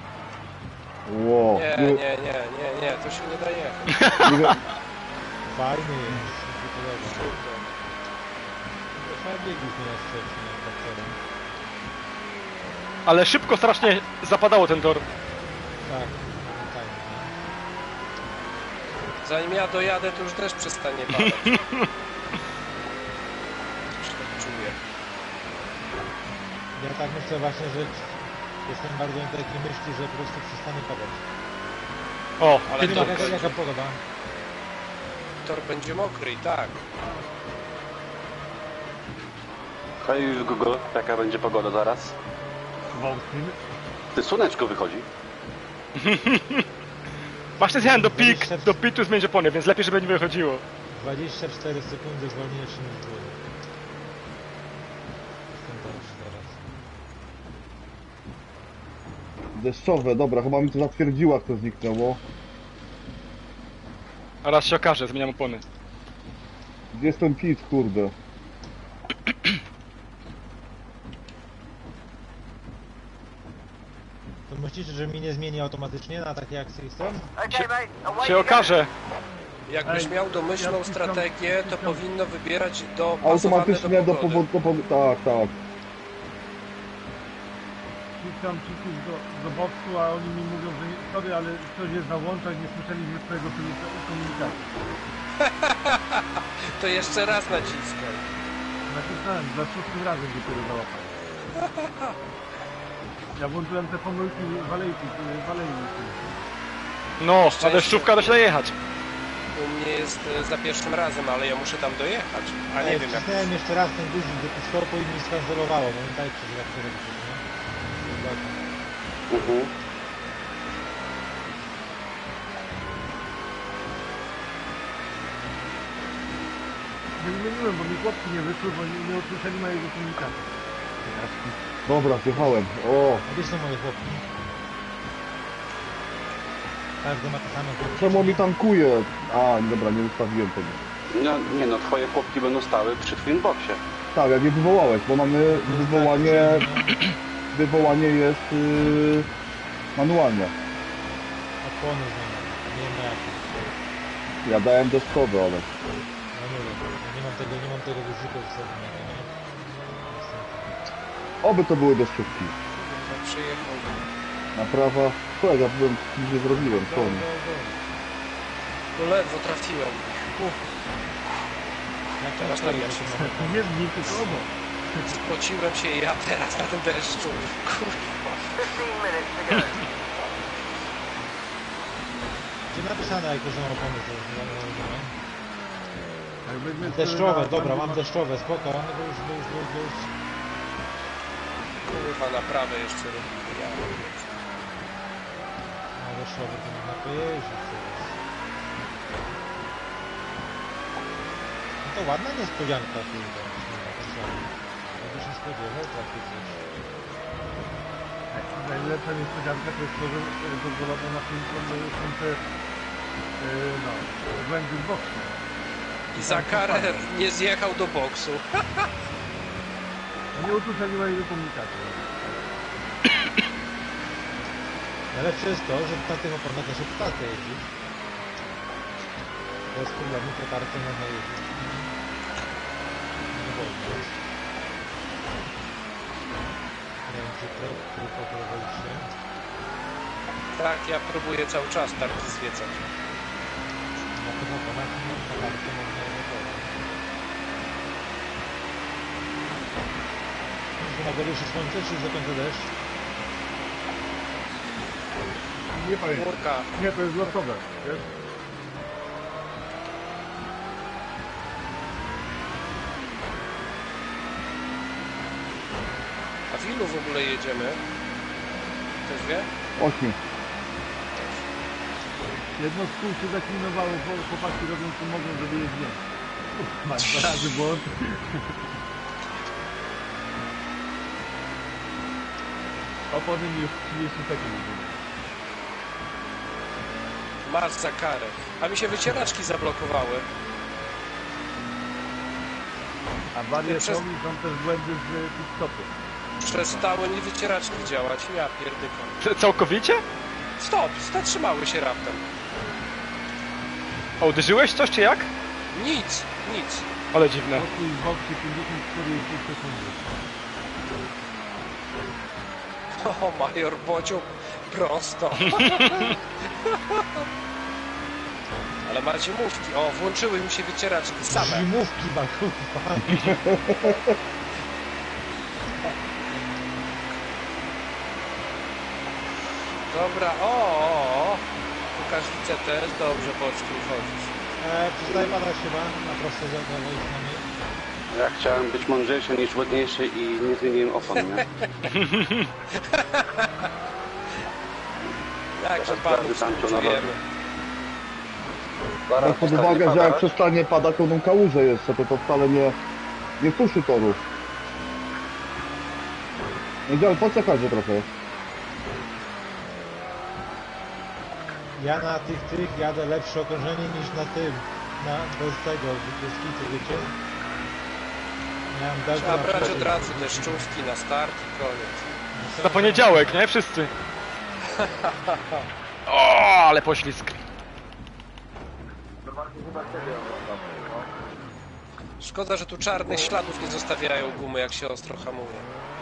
Ło. Nie, Nie, nie, nie, nie, nie, to się nie da jechać. nie, wiem- Fajny jest, mi się podoba. Fajnie biegów miałeś wcześniej, tak teraz. Ale szybko strasznie zapadało ten tor. Tak, fajnie. Zanim ja dojadę, to już deszcz przestanie padać. Już tak czuję. Ja tak myślę właśnie, że jestem bardzo takiej myśli, że po prostu przestanie padać. O, Ale Kiedy to jaka, jaka pogoda? tor będzie mokry i tak. Hej, już Google, jaka będzie pogoda zaraz? Gwałtny. Ty, słoneczko wychodzi. właśnie zjechałem do pik, do pitu zmienić opony, więc lepiej, żeby nie wychodziło. dwadzieścia cztery sekundy zwolniejszy niż było. Jestem dobrze teraz. Deszczowe, dobra, chyba mi to zatwierdziła, jak to zniknęło. A raz się okaże, zmieniam opony. Gdzie jest ten pit, kurde? To myślicie, że mi nie zmieni automatycznie na takie jak System? Okay, mate. Away Się you go. okaże. Jakbyś Ej, miał domyślną ja wciskam- strategię, to wciskam- powinno wybierać do Automatycznie do pogody. powodu, do powodu, tak, tak. Wciskam przycisk do, do boksu, a oni mi mówią, że nie, sorry, ale coś jest na łączach, nie słyszeliśmy twojego komunikacji. To jeszcze raz naciskaj. Nacisnąłem, za szóstym razem dopiero załapałem. Ja włączyłem te pomyłki walejki, walejki. No, a deszczówka da się dojechać. U mnie jest e, za pierwszym razem, ale ja muszę tam dojechać. A nie Ej, wiem jak... wcisnąłem jeszcze raz ten guzik do pistopu i mi skancelowało. Pamiętajcie, że jak to robicie, nie? Dobra. Mhm. Nie zmieniłem, bo mi chłopcy nie wyszły, bo nie, nie usłyszeli mojego komunikacji. Dobra, zjechałem. O, A gdzie są moje chłopki? Każdy ma te same chłopki. czemu mi tankuje? A, dobra, nie ustawiłem tego. No nie no, twoje chłopki będą stały przy twoim boksie. Tak, jak je wywołałeś, bo mamy wywołanie, wywołanie jest yy, manualnie. Opłony zmieniam. Nie wiem na jakie. Ja dałem deskowe, ale... No nie wiem. Ja nie mam tego, nie mam tego guziku w sobie. Nie, nie. Oby to były deszczówki. Kurwa, przyjechał. Naprawa... Słuchaj, ja byłem, nic nie zrobiłem, co oni? No ledwo trafiłem. Uff, Jak teraz tak ja się Nie w nich, tylko obok. spociłem się i ja teraz na tym deszczu. Kurwa. fifteen minutes to go. Gdzie napisane jakie są opony? To jest Jak weźmiesz deszczowe, sobie na- dobra, na- mam deszczowe, spoko. No to już, już, już, już. Kurwa, na prawe jeszcze robię. Ja No deszczowe to można pojeździć teraz. No to ładna niespodzianka, kurde. Ja by się spodziewał trafić coś. Najlepsza niespodzianka to jest to, że dozwolono na tym końcu no, błędy z boksu. I za karę nie zjechał do boksu. Nie usłyszeli mojego komunikatu. Najlepsze jest to, że na tych oponach da się ptarkę jeździć. Bez problemu ptarkę można jeździć. Nie wolno. Nie wiem, czy próg poprowadzić się. Tak, ja próbuję cały czas tarki zwiecać. Na tych oponach nie ma ptarkę, można je wykonać. Wymagali się słońce, czy już do końca deszcz? Nie pamiętam. Chmurka. Nie, to jest losowe, wiesz? A w ilu w ogóle jedziemy? Ktoś wie? Ośmiu. Jedno z kół się zaklinowało, bo chłopaki robią co mogą, żeby je zdjąć. Masz dwa razy błąd. Opony mi już trzydzieści sekund. Masz za karę. A mi się wycieraczki zablokowały. A warię Przez- są i są też błędy z pit-stopy. Przestały mi wycieraczki działać. Ja pierdykam. C- Całkowicie? Stop! Zatrzymały się raptem. A uderzyłeś coś czy jak? Nic, nic. Ale dziwne. Pokój w boksie pięćdziesiąt cztery i pół sekundy. O, major pociąg prosto. Ale ma zimówki. O, włączyły mi się wycieraczki same. Zimówki ma, kurwa. Dobra, o, o, o. Łukasz też dobrze boczkiem chodzisz. E, przestaje padać chyba, na prosto za lewo i na mnie. Ja chciałem być mądrzejszy niż ładniejszy i nie zmieniłem opon, nie? Także Teraz panu tam to współczujemy. Zaraz Weź pod przestanie uwagę, że jak padać. przestanie padać, to tą kałużę jeszcze, to to wcale nie, nie suszy toru. Nie działa, poczekajcie trochę. Ja na tych tych jadę lepsze okrążenie niż na tym. Na, bez tego, bez kitu, wiecie? Miałem delta Trzeba na brać przykład- od razu deszczówki na start i koniec. Na poniedziałek, nie? Wszyscy. O, ale poślizg. Szkoda, że tu czarnych śladów nie zostawiają gumy, jak się ostro hamuje.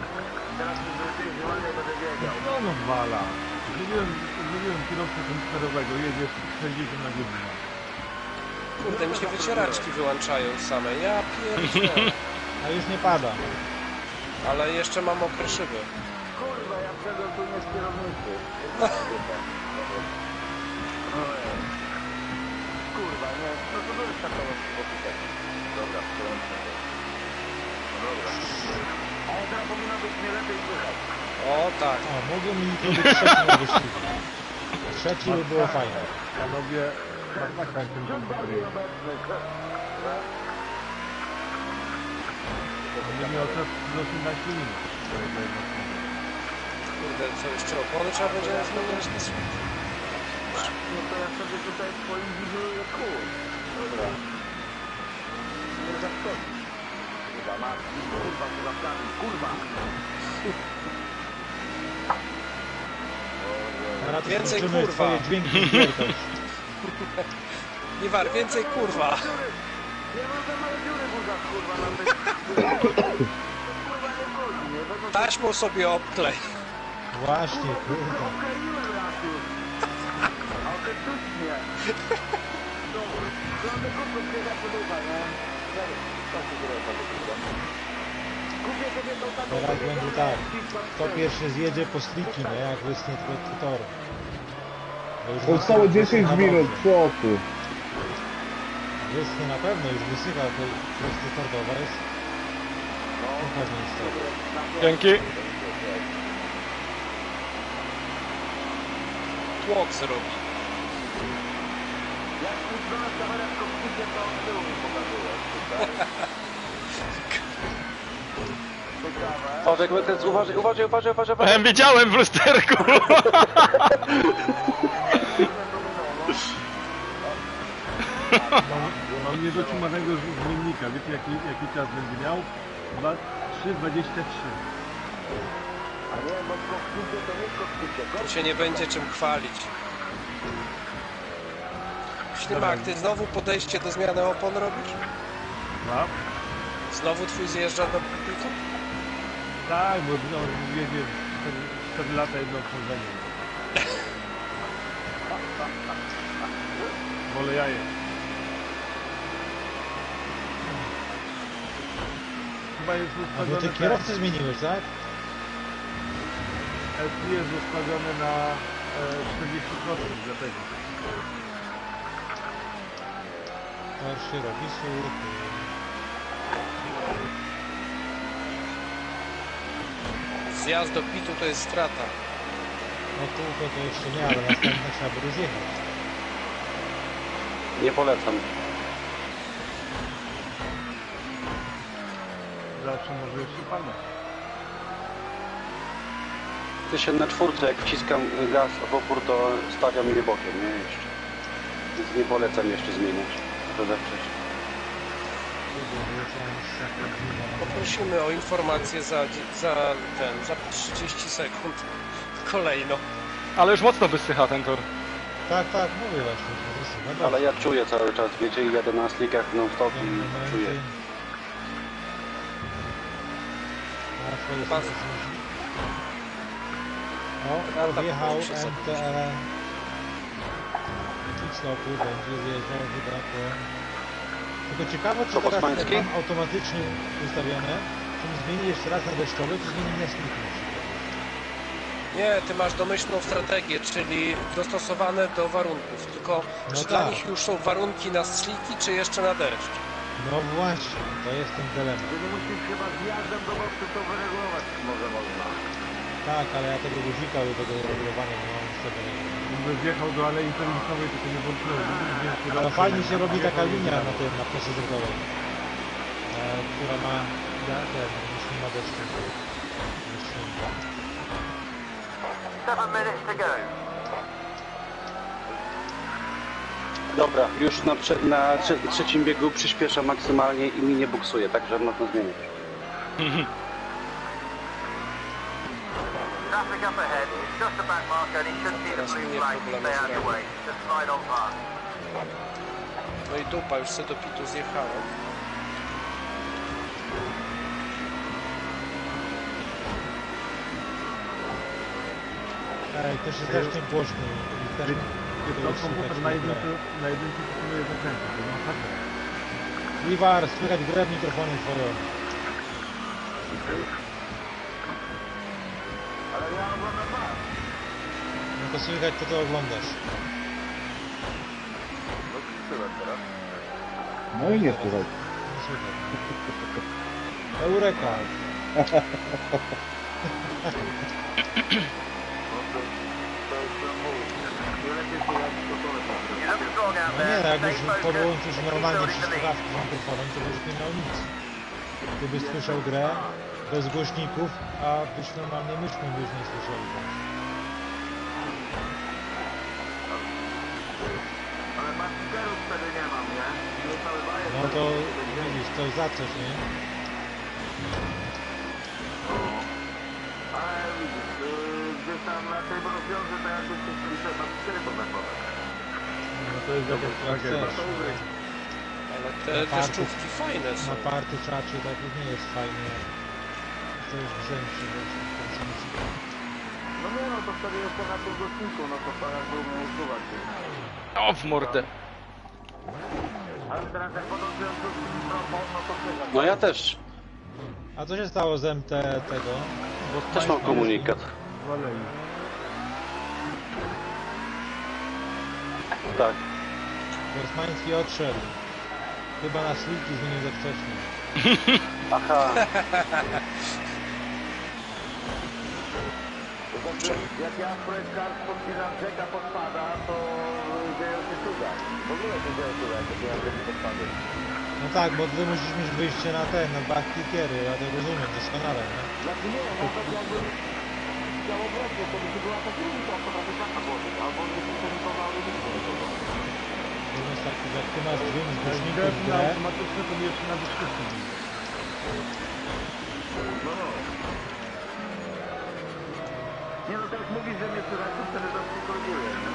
No no wala. Zrobiłem, zrobiłem kierowcę komputerowego, jedziesz sześćdziesiąt na godzinę. Kurde, mi się wycieraczki wyłączają same. Ja pierdolę. A już nie pada. Ale jeszcze mam mokre szyby. Kurwa, ja wszedłem tu nie z kierownicy. Kurwa, nie, no to jest taka popisek. Dobra, przełączę to. No dobra. Ale teraz powinno być mnie lepiej słychać. O tak. O, mogło mi to być trzeci na wyścigu. Trzeci by było fajne. Panowie, masakra jak ten komputer jest. Nie miał czas do osiemnastu minut. Kurde, co jeszcze opony trzeba będzie zmieniać? No to ja sobie tutaj swoim widuję kół. Dobra. Nie zaskoczy. Kurwa, matki, kurwa, kurwa, kurwa. Teraz Więcej skończymy kurwa. twoje dźwięki zbierać. Iwar, więcej kurwa! Nie mam za małe dziury w uszach, kurwa, na tej... Kurwa, nie chodzi, nie? Będą... Taśmą sobie obklej. Właśnie, kurwa. Okleiłem raz już. Autentycznie. No, żadne kurwa, biega podługa, nie? Co się zrobię, kurwa? Kupię sobie tą taką... Teraz będzie tak. Kto pierwszy zjedzie po sliki, nie? Jak wysnie tor. Zostało dziesięć minut, co ty? Wysnie na pewno, już wysycha to prosty tor towar jest. No, pewnie jest to. Dzięki. Tłok zrobi. Jak utknąłem kamerę w kokpicie, to od tyłu mi pokazuje. Ciekawe. Patrz, jak ten, uważaj, uważaj, uważaj, uważaj, uważaj. E, widziałem w lusterku. Mam, mam niedotrzymanego zmiennika. Wiecie jaki, jaki czas będzie miał? trzy dwadzieścia trzy. A nie, bo w kokpicie to nie w kokpicie. Tu się nie będzie czym chwalić. Ślimak, ty znowu podejście do zmiany opon robisz? No. Znowu twój zjeżdża do pulpitu? Tak, bo no, jedzie cztery lata jedno obchodzenie. Wolę jaje. Chyba jest A bo ty ustawione... kierowcę zmieniłeś, tak? L T jest ustawione na e, czterdzieści procent dlatego. Tor się robi słupy. Zjazd do pitu to jest strata. No kółko to jeszcze nie, ale następne trzeba by rozjechać. Nie polecam. Zawsze może jeszcze padać. Ty się na czwórce, jak wciskam gaz w opór, to stawiam je bokiem, nie? Jeszcze. Więc nie polecam jeszcze zmieniać. To za wcześnie. Poprosimy o informację za, za ten, za trzydzieści sekund. Kolejno. Ale już mocno wysycha ten tor. Tak, tak, mówię właśnie, że wysycha. Ale ja czuję cały czas, wiecie, i jadę na slikach non stop i czuję. Pas. O, wjechał M T L. I stopu będzie zjeżdżał wydatkiem. Tylko ciekawe, czy Co, teraz Posmański? jak mam automatycznie ustawione, czy mi zmieni jeszcze raz na deszczowy, czy zmieni na slip na przykład. Nie, ty masz domyślną strategię, czyli dostosowane do warunków. Tylko No czy tak. dla nich już są warunki na sliki, czy jeszcze na deszcz? No właśnie, to jest ten dylemat. Czyli musisz chyba zjazdem do mosty to wyregulować, może można. Tak, ale ja tego guzika do tego regulowania nie mam ustawionego. Gdyby wjechał do Alei Serwisowej, to się nie włączyło. Ale fajnie się robi taka linia na tym, na proszę drogowej, e, która ma, ja ten, jeśli ma deszcz. Seven minutes to go. Dobra, już na, prze, na trze, trzecim biegu przyspiesza maksymalnie i mi nie buksuje, także można zmienić. Traffic up ahead. It's just a back marker and he should see the blue flag. Stay out of the way. Just slide on past. No i dupa, już sobie do pitu zjechałem. Ej, też jest strasznie głośno. i też To słychać komputer na grę. jedynce, na jedynce wykonuje zakręty, to jest masakra. Iwar, słychać grę w mikrofonie twoją. Ale ja oglądam was. No to słychać to, co oglądasz. No krzyczyłem teraz. No i nie słuchaj. Nie słychać. Eureka! No to, to już bym mówił. Nie lepiej to jak to to You look strong out No nie, there. jak Stay już focused. podłączysz Keep normalnie building the wszystkie lead. dawki z mikrofonem, to będziesz nie miał nic. Gdybyś słyszał grę, bez głośników, a być normalnie myszką byś nie słyszeli. Ale bastikerów wtedy nie mam, nie? Nie cały bajer. No to widzisz, to za coś, nie? Ale widzisz, yy, gdzieś tam na tej rozwiąże to jakoś się chcieli te bastykery podnakować. No to jest jakaś Jak tragedia. chcesz. Ale te deszczówki fajne są. Na party czacie tak nie jest fajnie. To jest brzęczy, wiecie. No nie no, to wtedy jeszcze na tym głośniku, no to tak jakby umiał usuwać. O, w mordę. Ale teraz jak podążają do mikrofon, no to chyba. No ja też. A co się stało z M T tego? Bo Też mam komunikat. Walei. Tak. Bosmański odszedł. Chyba na sliki zmienił za wcześnie. Aha. To znaczy, jak ja w projektach podpinam rzeka podpada, to dzieją się cuda. W ogóle się dzieją cuda, jak podpinam rzeki podpady. No tak, bo ty musisz mieć wyjście na ten, na backkickery, ja to rozumiem doskonale, nie? Znaczy nie, nawet jakby chciał obrośnie, to by się była tak równi, to potrafię taka włożyć, albo nie synchronizowała, nie synchronizowała. Natomiast tak, jak ty masz dźwięk z Jak głośników grę w na grę, automatyczne, to mi jeszcze na dyskretnie. No no. Nie no, teraz mówisz, że mnie słychać, to wtedy to synchronizuje, nie?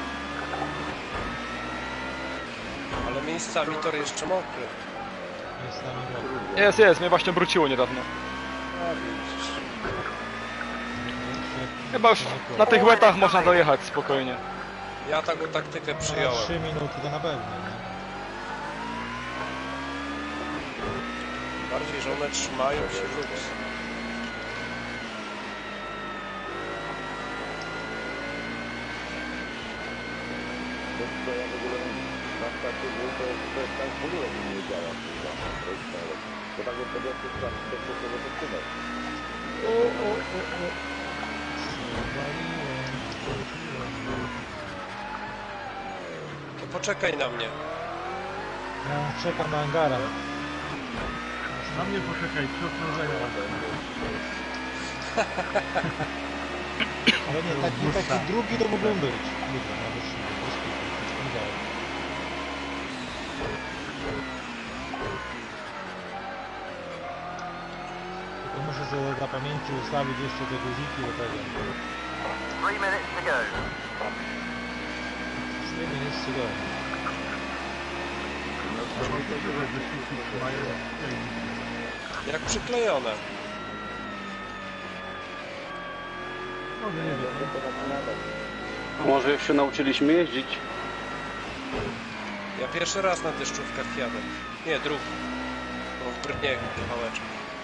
Ale miejscami tor jeszcze mokry. jest tam mokry. Jest, jest, mnie właśnie obróciło niedawno. A widzisz. Chyba już na tych łetach można dojechać spokojnie. Ja taką taktykę Na przyjąłem. trzy minuty to na pewno, nie? Bardziej, że one trzymają się luks. To ja w ogóle na starcie był, to, to jest tak w ogóle nie działa. To jest tak. To tak jak sobie jest tak, to jest to wyprzymać. O, o, o, o. Zwaliłem, zwaliłem. To poczekaj na mnie. Ja czekam na angara. Na mnie poczekaj, trzy okrążenia. Ale nie, taki, taki drugi to mógłbym być. Drugi, na wyższym, bez kitu. Nie dało. Tylko muszę sobie dla pamięci ustawić jeszcze te guziki do tego. Three minutes to go. three minutes to go. Jak przyklejone. No nie wiem. A może już się nauczyliśmy jeździć? Ja pierwszy raz na deszczówkach jadę. Nie, drugi. Bo w Brnie kawałeczek.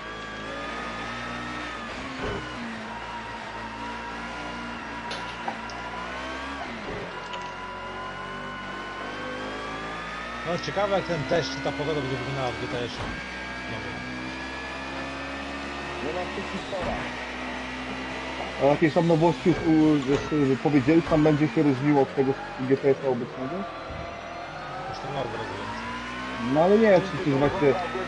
No ciekawe jak ten deszcz, ta pogoda będzie wyglądała w G T S-ie. Nie ma wszystkich pora. A jakieś tam nowości u, że, powiedzieli, tam będzie się różniło od tego G T S-a obecnego? Zresztą bardzo rozumiem. No ale nie, czy to właśnie...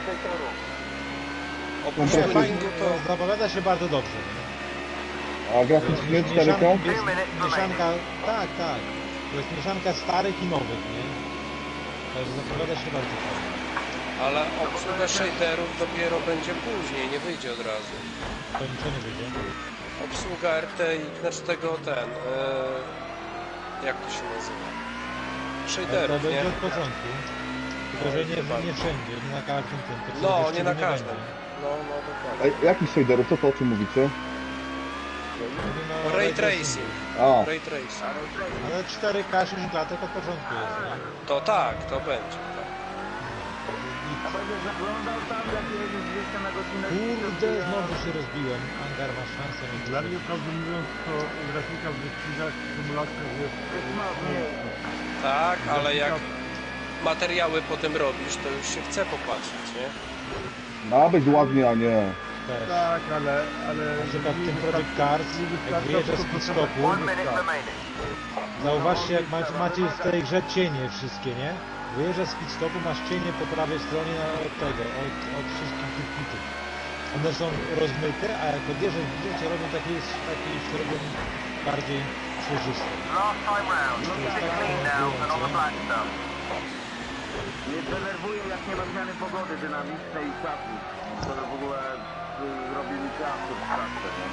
Oprócz Kompresji. tuningu to... To zapowiada się bardzo dobrze. A graficznie cztery K? Mieszanka, jest mieszanka, tak, tak. To jest mieszanka starych i nowych, nie? Także zapowiada się bardzo fajnie. Ale obsługa shaderów dopiero będzie później, nie wyjdzie od razu. To niczego nie wyjdzie. Obsługa R T X, znaczy tego ten... E, jak to się nazywa? Ale to Shaderów, nie? będzie od początku. Tylko, że nie, nie wszędzie, nie na każdym tym. To No, przecież nie na nie każdym. będzie. No, no, dokładnie. A jakich shaderów? Co to, o czym mówicie? Mówimy o Ray ray tracing. A, Ray tracing. Ale cztery K sześć klatek od początku jest, nie? To tak, to będzie. Tak. A będziesz zaglądał tam, jak jedziesz dwieście na godzinę. Kurde, znowu się rozbiłem. Angar ma szansę mieć Dla mnie, prawdę mówiąc, to grafika w wyścigach, w symulatkach jest... Tak, ale jak materiały potem robisz, to już się chce popatrzeć, nie? ma być ładnie, a nie. też. Tak, ale... ale Na przykład w tym Project Cars, jak wyjeżdża z pit-stopu, One minute remaining. zauważcie jak macie, macie w tej grze cienie wszystkie, nie? Wyjeżdżasz z pit-stopu, masz cienie po prawej stronie na- od tego, od, od wszystkich tych pitów. A One są rozmyte, a jak podjeżdżasz bliżej, to robią takie, takie już robią bardziej przejrzyste. Last time round. Keep it clean now and on the black stuff. Mnie denerwuje, jak nie ma zmiany pogody dynamicznej i czasu. To w ogóle y, robi mi czas w pracę, nie?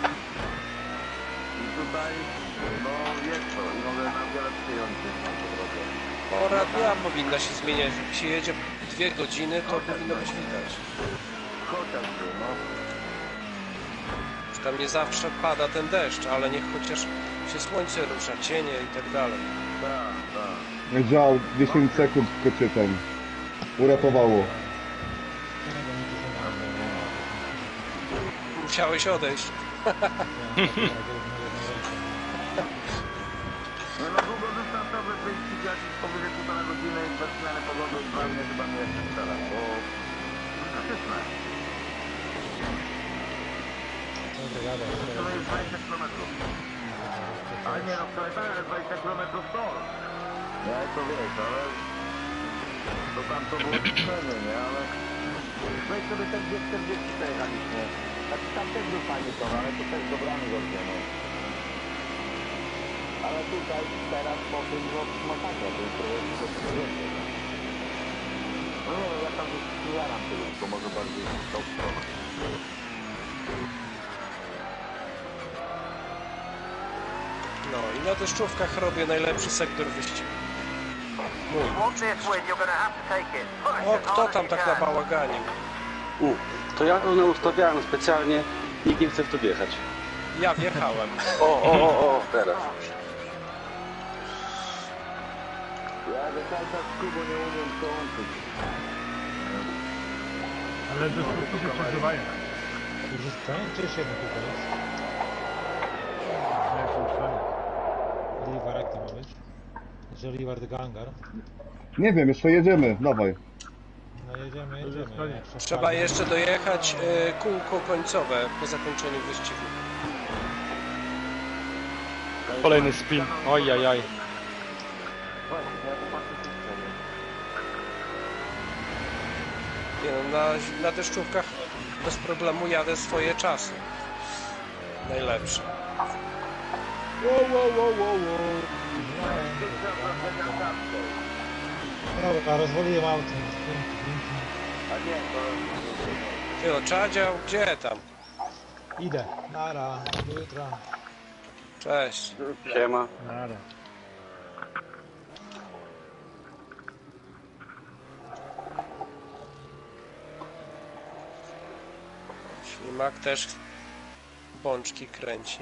I tutaj, no jest to i mogę na wiele przyjąć na to drogę. Pora dnia powinna się zmieniać. Jak się jedzie dwie godziny, to powinno być widać. Chociażby, no. Już tam nie zawsze pada ten deszcz, ale niech chociaż się słońce rusza, cienie i tak dalej. Tak, tak. Dział dziesięć sekund tylko tam uratowało. Musiałeś odejść. No, no długodystansowe wyścig jakieś powyżej półtora godziny i bez zmiany pogody dla mnie chyba nie jest wcale, bo faktycznie. To jest dwadzieścia kilometrów. Ale nie no, wczoraj tak, ale dwadzieścia kilometrów to. Ja to wiesz, ale to tam to było piszenie, nie, ale weź sobie ten dwie czterdzieści przejechaliśmy. Tak tam też był fajny tor, ale to też dobrany godzien, no. Ale tutaj, teraz po tym, bo masakra, to jest trochę czterdzieści. No nie wiem, ja tam nie jaram tego, tylko może bardziej w tą stronę. No i na deszczówkach robię najlepszy sektor wyścigu. Mój. Want this win, you're gonna have to take it. Push O, as kto hard tam as you tak can. nabałaganił? U, to ja to ustawiałem specjalnie, nikt nie chce w to wjechać. Ja wjechałem. O, o, o, o, teraz. Ja do końca z Kubą nie umiem połączyć. Ale do skutku się przeżywają. Już jest koniec, czy jeszcze jeden tylko jest? Nie, kurczę. Livar, jak to ma być? Że Livar tylko hangar. Nie wiem, jeszcze jedziemy, dawaj. No jedziemy, jest jedziemy. koniec. Jak Trzeba przepadnie- jeszcze dojechać y, kółko końcowe po zakończeniu wyścigu. Kolejny spin. Ojajaj. Właśnie, ja to patrzę w systemie. Nie no, na, na deszczówkach bez problemu jadę swoje czasy. Najlepsze. Dobra, rozwaliłem auto. A nie, to... Ty no, Czadział, gdzie tam? Idę. Nara, do jutra. Cześć. Siema. Nara. Ślimak też bączki kręci.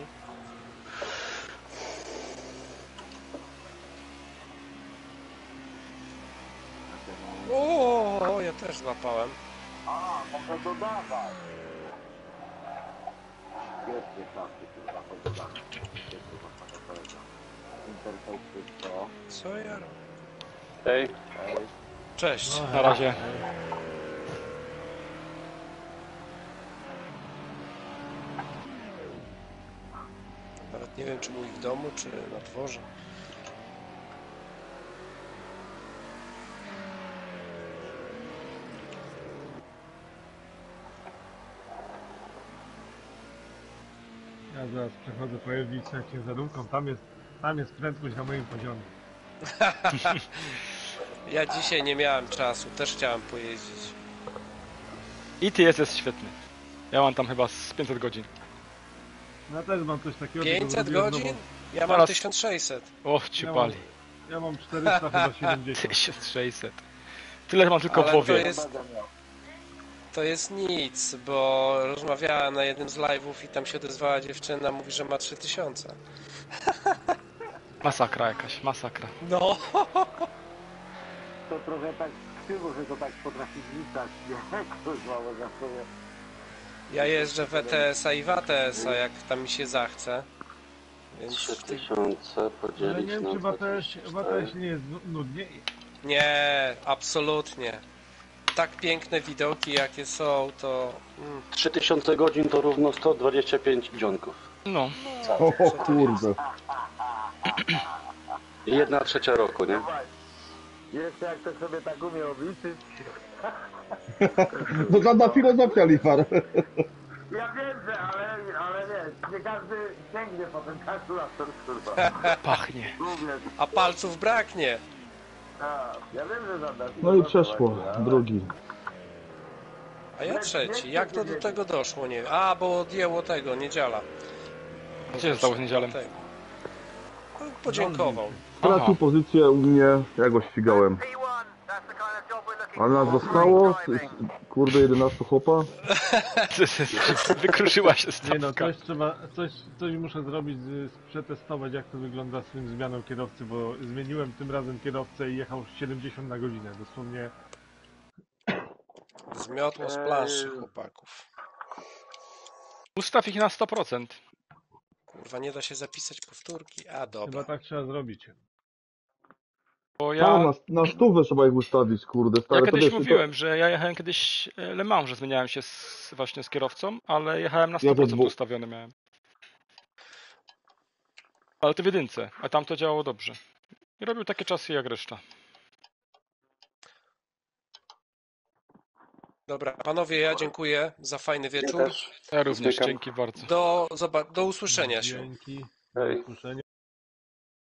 O, ja też złapałem. A, mogę dodawać. Świetnie, czasy, kurwa, pododane. Świetnie, kurwa, kolega. Interfejs to. Co ja robię? Hej. Cześć. Na razie. Nawet nie wiem, czy mój w domu, czy na dworze. Ja zaraz przechodzę po Elwicy jak ciężarówką, tam jest, tam jest prędkość na moim poziomie. Ja dzisiaj nie miałem czasu, też chciałem pojeździć. I ty jest świetny. Ja mam tam chyba z pięćset godzin. Ja też mam coś takiego. tylko pięćset zrobiłem godzin? nową- Ja mam Zaraz. tysiąc sześćset. Och, ci Ja mam, pali. ja mam czterysta chyba siedemdziesiąt. tysiąc sześćset. Tyle mam tylko w Ale to WoWie. jest, to jest nic, bo rozmawiałem na jednym z live'ów i tam się odezwała dziewczyna, mówi, że ma trzy tysiące. Masakra jakaś, masakra. No, To trochę tak krzywo, że to tak potrafi zliczać, nie? Kurwa, bo za sobie... ja jeżdżę w E T S a i w A T S a, jak tam mi się zachce. Więc trzy w tych... tysiące Ale podzielić nie wiem, na czy w A T S dwadzieścia w A T S cztery. nie jest nu- nudnie. Nie, absolutnie. Tak piękne widoki jakie są, to... Mm, trzy tysiące godzin to równo sto dwadzieścia pięć dzionków. No. O kurde. I jedna trzecia roku, nie? Jeszcze jak to sobie tak umie obliczyć. To żadna filozofia, Lifar. Ja wiem, że, ale, ale wiesz, nie każdy sięgnie po ten kalkulator, kurwa. Pachnie. Uwierz, A palców braknie. a, ja wiem, że żadna No i filozofia przeszło, właśnie, ale- drugi. A ja trzeci. Jak to do tego doszło? Nie wiem. A, bo odjęło tego, niedziela. Gdzie się stało z niedzielem? Tego. No, podziękował. Stracił Aha. pozycję u mnie, ja go ścigałem. P one, that's the kind of job we're looking Ale nas for. zostało, Great z- driving. z- kurde, jedenastu chłopa. Wykruszyła się Nie no, stawka. coś trzeba, coś, coś muszę zrobić, z- przetestować jak to wygląda z tym zmianą kierowcy, bo zmieniłem tym razem kierowcę i jechał siedemdziesiąt na godzinę, dosłownie. Zmiotło z planszy chłopaków. Ustaw ich na sto procent. Kurwa, nie da się zapisać powtórki. A, Chyba dobra. tak trzeba zrobić. Bo Ja... ja, na, na stówę trzeba ich ustawić, kurde. ja Stary, to kiedyś wiesz, to- mówiłem, że ja jechałem kiedyś e, Le Mans, że zmieniałem się z, właśnie z kierowcą, ale jechałem na Ja sto procent to dwu- ustawiony miałem. Ale to w jedynce, a tam to działało dobrze. I robił takie czasy jak reszta. Dobra, panowie, ja dziękuję za fajny wieczór. też. Ja również, Zmykam. dzięki bardzo. Do, zoba- do usłyszenia się. Dzięki. Hej. Do usłyszenia.